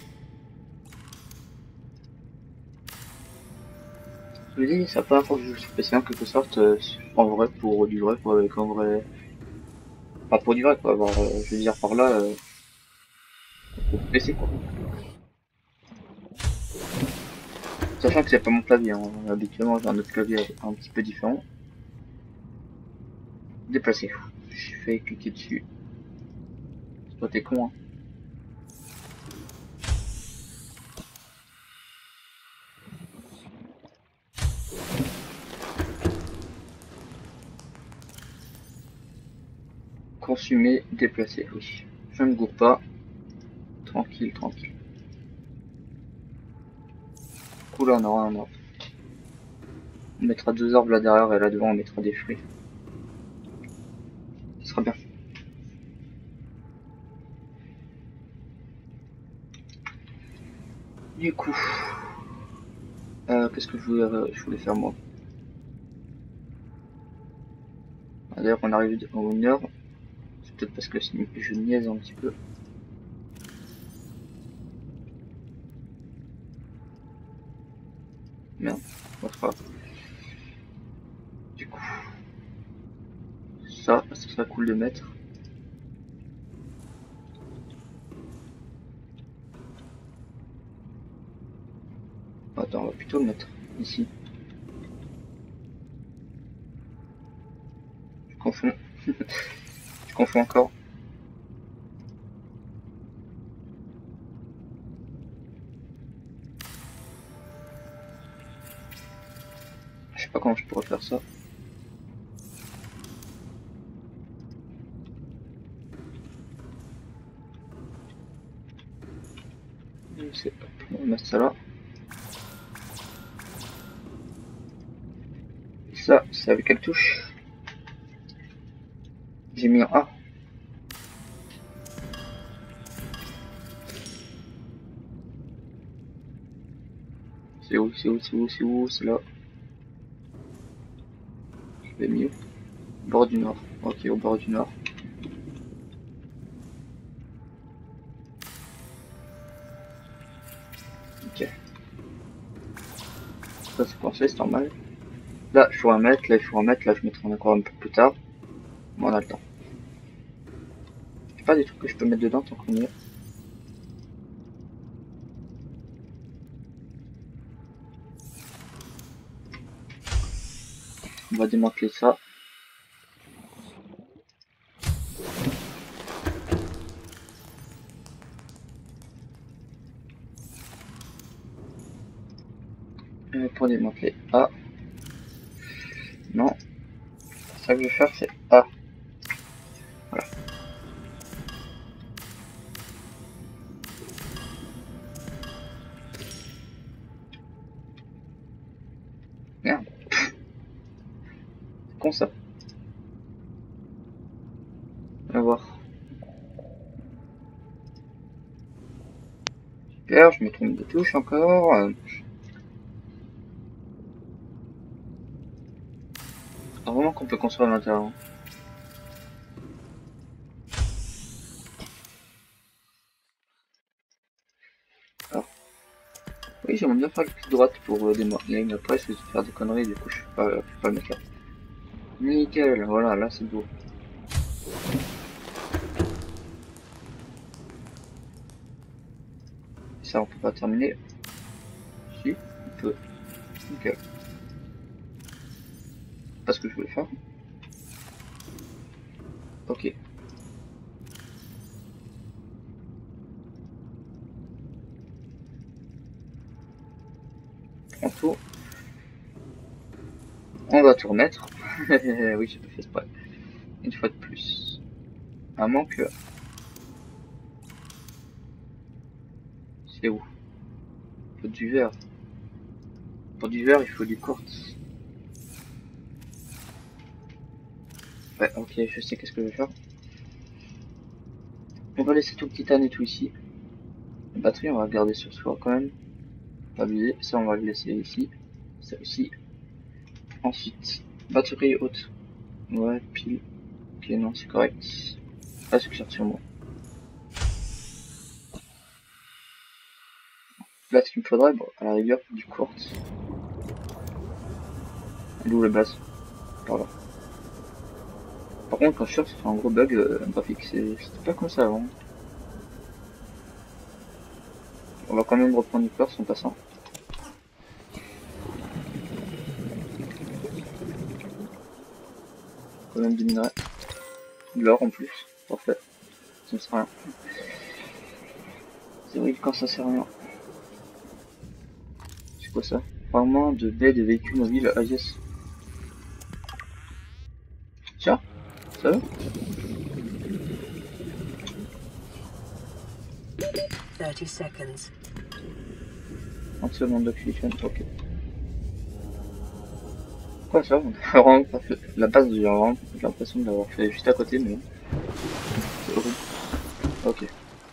Je vous dis, c'est la première fois que je joue sur PC en quelque sorte, en vrai, pour du vrai, quoi, avec un vrai... Pas pour du vrai, quoi, avoir, je veux dire par là, pour PC, quoi. Sachant que c'est pas mon clavier, hein. Habituellement j'ai un autre clavier un petit peu différent. Déplacer. Je fais cliquer dessus. Toi t'es con, hein. Consumer, déplacer, oui. Je ne me gourre pas. Tranquille, tranquille. Cool, on aura un arbre. On mettra deux arbres là derrière et là devant on mettra des fruits. Ce sera bien. Du coup, qu'est-ce que je voulais faire moi? Ah, d'ailleurs on arrive en 1 heure. C'est peut-être parce que je niaise un petit peu. Merde, pas grave. Du coup, ça serait cool de mettre. Attends, on va plutôt le mettre ici. Je confonds. Je confonds encore. Je sais pas comment je pourrais faire ça. On va mettre ça là. Ça, c'est avec quelle touche? J'ai mis un A. C'est où? C'est là. Je l'ai mis où? Au bord du nord. Ok, au bord du nord. Ok. Ça c'est coincé, c'est normal. Là, il faut un mètre, là, il faut un mètre, là, je mettrai encore un peu plus tard. Bon, on a le temps. J'ai pas des trucs que je peux mettre dedans tant qu'on y est. On va démanteler ça. Pour démanteler A. Non. Ça que je vais faire, c'est A. Voilà. Merde. C'est con ça. On va voir. Super, je me trompe de touche encore. Vraiment qu'on peut construire à l'intérieur. Alors, oui, j'aimerais bien faire le clic droite pour démarrer, mais après je vais faire des conneries, du coup je peux pas le mettre là. Nickel, voilà, là c'est beau. Ça on peut pas terminer. Si, on peut. Nickel. Pas ce que je voulais faire. Ok. En tout, on va tout remettre. Oui, j'ai pas fait exprès. Une fois de plus. Un manque. C'est où? Il faut du verre. Pour du verre, il faut du quartz. Ouais, ok, je sais qu'est-ce que je vais faire. On va laisser tout le titane et tout ici. La batterie, on va garder sur soi quand même. Pas abuser. Ça, on va le laisser ici. Ça aussi. Ensuite, batterie haute. Ouais, pile. Ok, non, c'est correct. Ah, c'est clair sur moi. Là, ce qu'il me faudrait, bon, à la rigueur, du quartz. D'où la base. Par là. Par contre, quand je cherche, ça fait un gros bug graphique. C'était pas comme ça avant. On va quand même reprendre du quartz en passant. Quand même du minerai. De l'or en plus. Parfait. Ça ne sert à rien. C'est vrai que quand ça sert à rien. C'est quoi ça? Fragment de baie de véhicules mobiles. Ah yes. Tiens, ça va? 30 seconds. 30 secondes d'oxygène, ok. Quoi ça? On a vraiment pas fait la base, j'ai vraiment l'impression de l'avoir fait juste à côté, mais c'est horrible. Ok.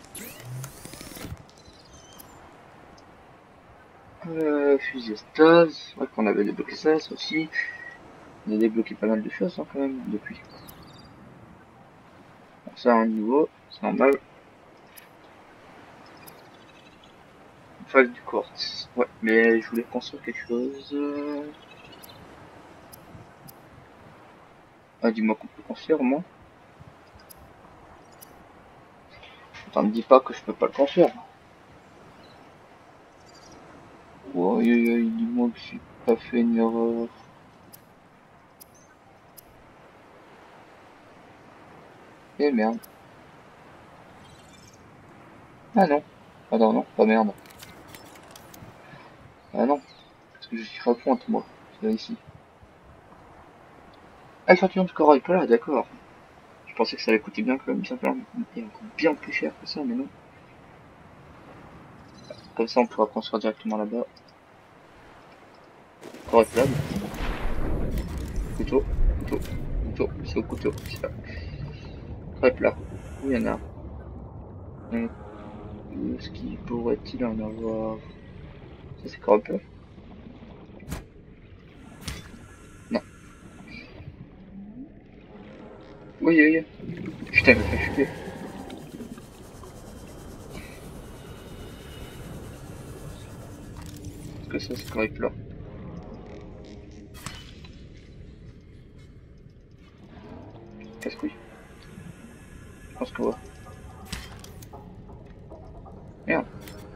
Fusil stase, c'est vrai qu'on avait débloqué ça aussi. On a débloqué pas mal de choses hein, quand même depuis. Bon, ça un nouveau, c'est normal. Il faut du quartz. Ouais, mais je voulais construire quelque chose. Ah, dis-moi qu'on peut construire au moins. Attends, me dis pas que je peux pas le construire. Oh, dis-moi que j'ai pas fait une erreur. Eh merde. Ah non. Ah non, non, pas merde. Ah non. Parce que je suis à pointe, moi. C'est ici. Ah, échantillon de corail, là, d'accord. Je pensais que ça allait coûter bien quand même. Ça peut bien plus cher que ça, mais non. Comme ça on pourra construire directement là-bas. Encore être là. Couteau, couteau, couteau, c'est au couteau, c'est là. Crêpe là. Où il y en a? Où est-ce qu'il pourrait-il en avoir? Ça c'est crêpe là. Non. Oui, oui, oui. Putain, il m'a fait chuter. Est-ce que ça c'est crêpe là? Casse-couille. Je pense que ouais. Merde.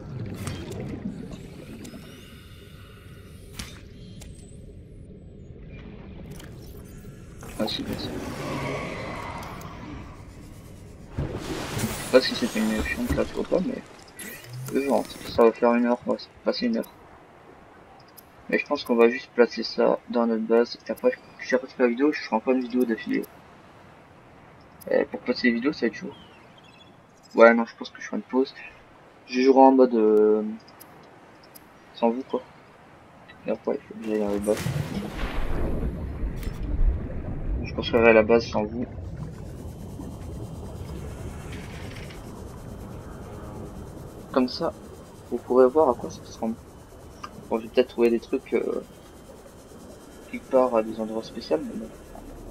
Ah si, bien sûr. Je sais pas si c'était une chiante là ou pas, mais je rentre. Ça va faire 1 heure, ouais, c'est passer 1 heure. Mais je pense qu'on va juste placer ça dans notre base. Et après, si j'arrête la vidéo, je ferai encore une vidéo d'affilée. Pour placer les vidéos, ça va être chaud. Ouais, non, je pense que je ferai une pause. Je jouerai en mode sans vous, quoi. Et après, il faut que j'aille dans les bases. Je construirai la base sans vous. Comme ça, vous pourrez voir à quoi ça ressemble. Bon, je vais peut-être trouver des trucs quelque part à des endroits spéciaux, mais bon.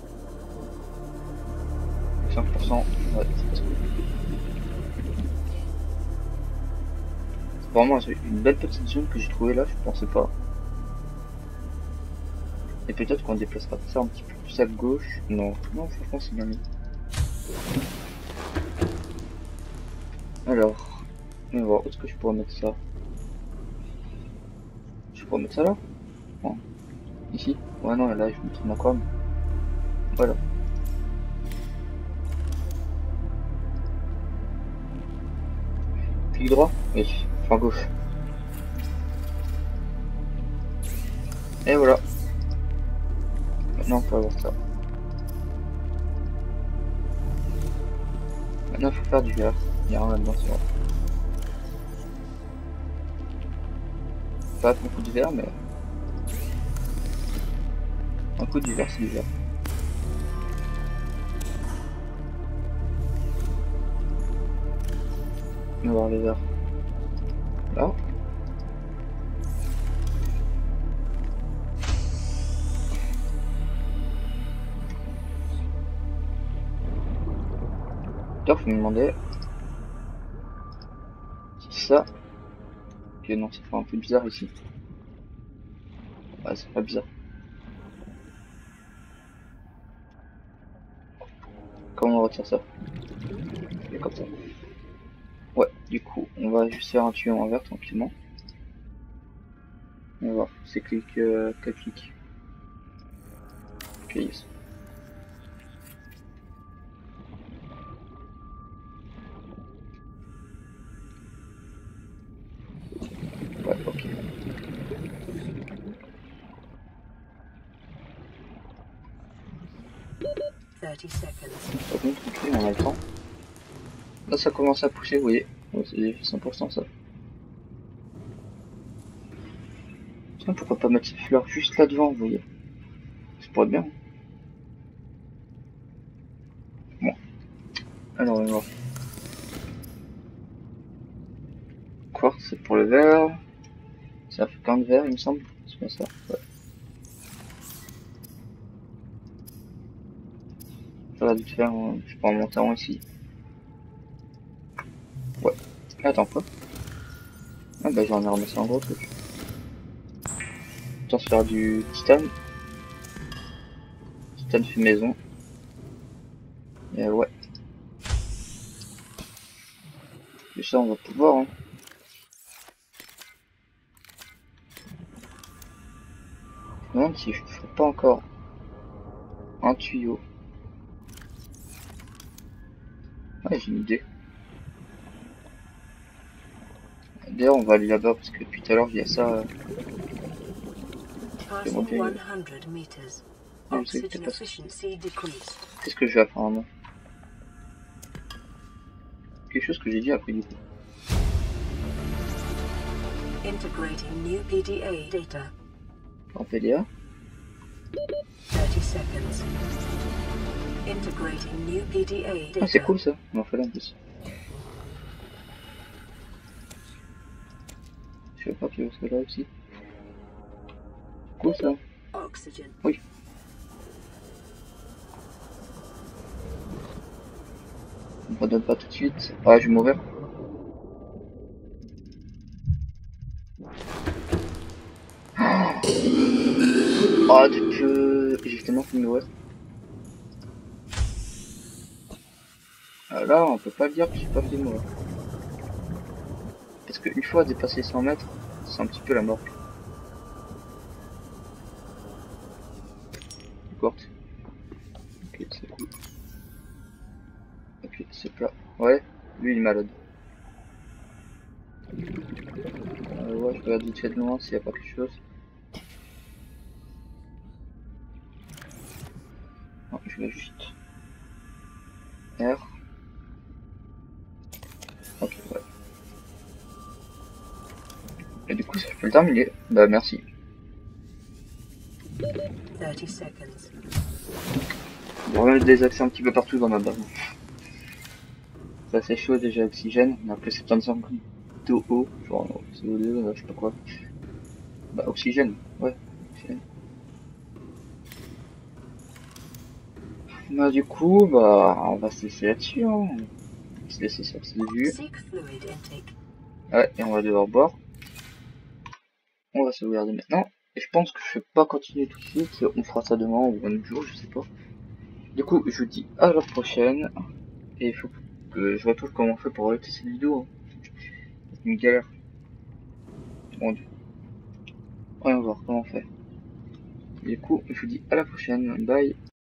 5%, ouais, c'est vraiment une belle petite zone que j'ai trouvé là, je pensais pas. Et peut-être qu'on déplacera ça un petit peu plus à gauche. Non, non, franchement c'est bien mis. Alors, on va voir où est-ce que je pourrais mettre ça. Je pourrais mettre ça là? Non. Ici? Ouais, non, là je vais mettre ma com. Voilà. Clic droit? Oui, enfin gauche. Et voilà. Maintenant on peut avoir ça. Maintenant il faut faire du vert. Il y a rien là-dedans, c'est vrai. Pas beaucoup de vert, mais un coup de vert, c'est du vert. On va voir les verts. Là. D'ailleurs, je me demandais si ça. Ok, non, ça fait un peu bizarre ici. Ouais, c'est pas bizarre. Comment on retire ça? Et comme ça. Ouais, du coup, on va juste faire un tuyau en vert tranquillement. On va voir, c'est clic, 4 clics. Ok, yes. Ouais, ok. Par contre, ok, on a le temps. Là, ça commence à pousser, vous voyez. Ouais, c'est 100% ça. Tiens, pourquoi pas mettre ces fleurs juste là devant, vous voyez. Ça pourrait être bien. Bon. Alors, on va voir. Quartz, c'est pour le vert. Ça fait plein de vert, il me semble. C'est bien ça. Ouais. Ça va vite faire, je prends mon talent ici. Ouais. Attends, quoi? Ah bah j'en ai ramassé un gros truc. Autant se faire du titane. Titane fait maison. Et ouais. Et ça on va pouvoir, hein. Je me demande si je ferais pas encore un tuyau. Ouais, j'ai une idée. D'ailleurs, on va aller là-bas parce que depuis tout à l'heure, il y a ça. Je sais pas. Qu'est-ce que je vais apprendre? Quelque chose que j'ai dit après du coup. Integrating new PDA data. En PDA. 30 seconds. Integrating new PDA data. Ah, c'est cool ça, on en fait en plus. Je vais partir parce que là aussi. Cool ça. Oxygen. Oui. On redonne pas tout de suite. Ah, je vais mourir. Ah, tu peux... J'ai tellement fait mourir. Ah, là, on peut pas dire que j'ai pas fait mourir. Parce qu'une fois dépassé 100 mètres, c'est un petit peu la mort. Courte. Ok, c'est cool. Ok, c'est plat. Ouais, lui il est malade. Ouais, je regarde vite fait de loin s'il n'y a pas quelque chose. Non, je vais juste... R. Ok, ouais. Et du coup, ça je peux le terminer. Bah, merci. 30 seconds. Bon, on va mettre des accès un petit peu partout dans ma base. Ça c'est chaud déjà, oxygène. On a plus 75 d'eau. Genre, CO2, je sais pas quoi. Bah, oxygène, ouais. Oxygène. Bah, du coup, bah, on va se laisser là-dessus, hein. On va se laisser sur cette vue. Seek fluid intake. Ouais, et on va devoir boire. On va sauvegarder maintenant. Et je pense que je vais pas continuer tout de suite. On fera ça demain ou un autre jour, je sais pas. Du coup, je vous dis à la prochaine. Et il faut que je retrouve comment on fait pour arrêter cette vidéo, hein. C'est une galère. Mon dieu. Voyons voir comment on fait. Du coup, je vous dis à la prochaine. Bye.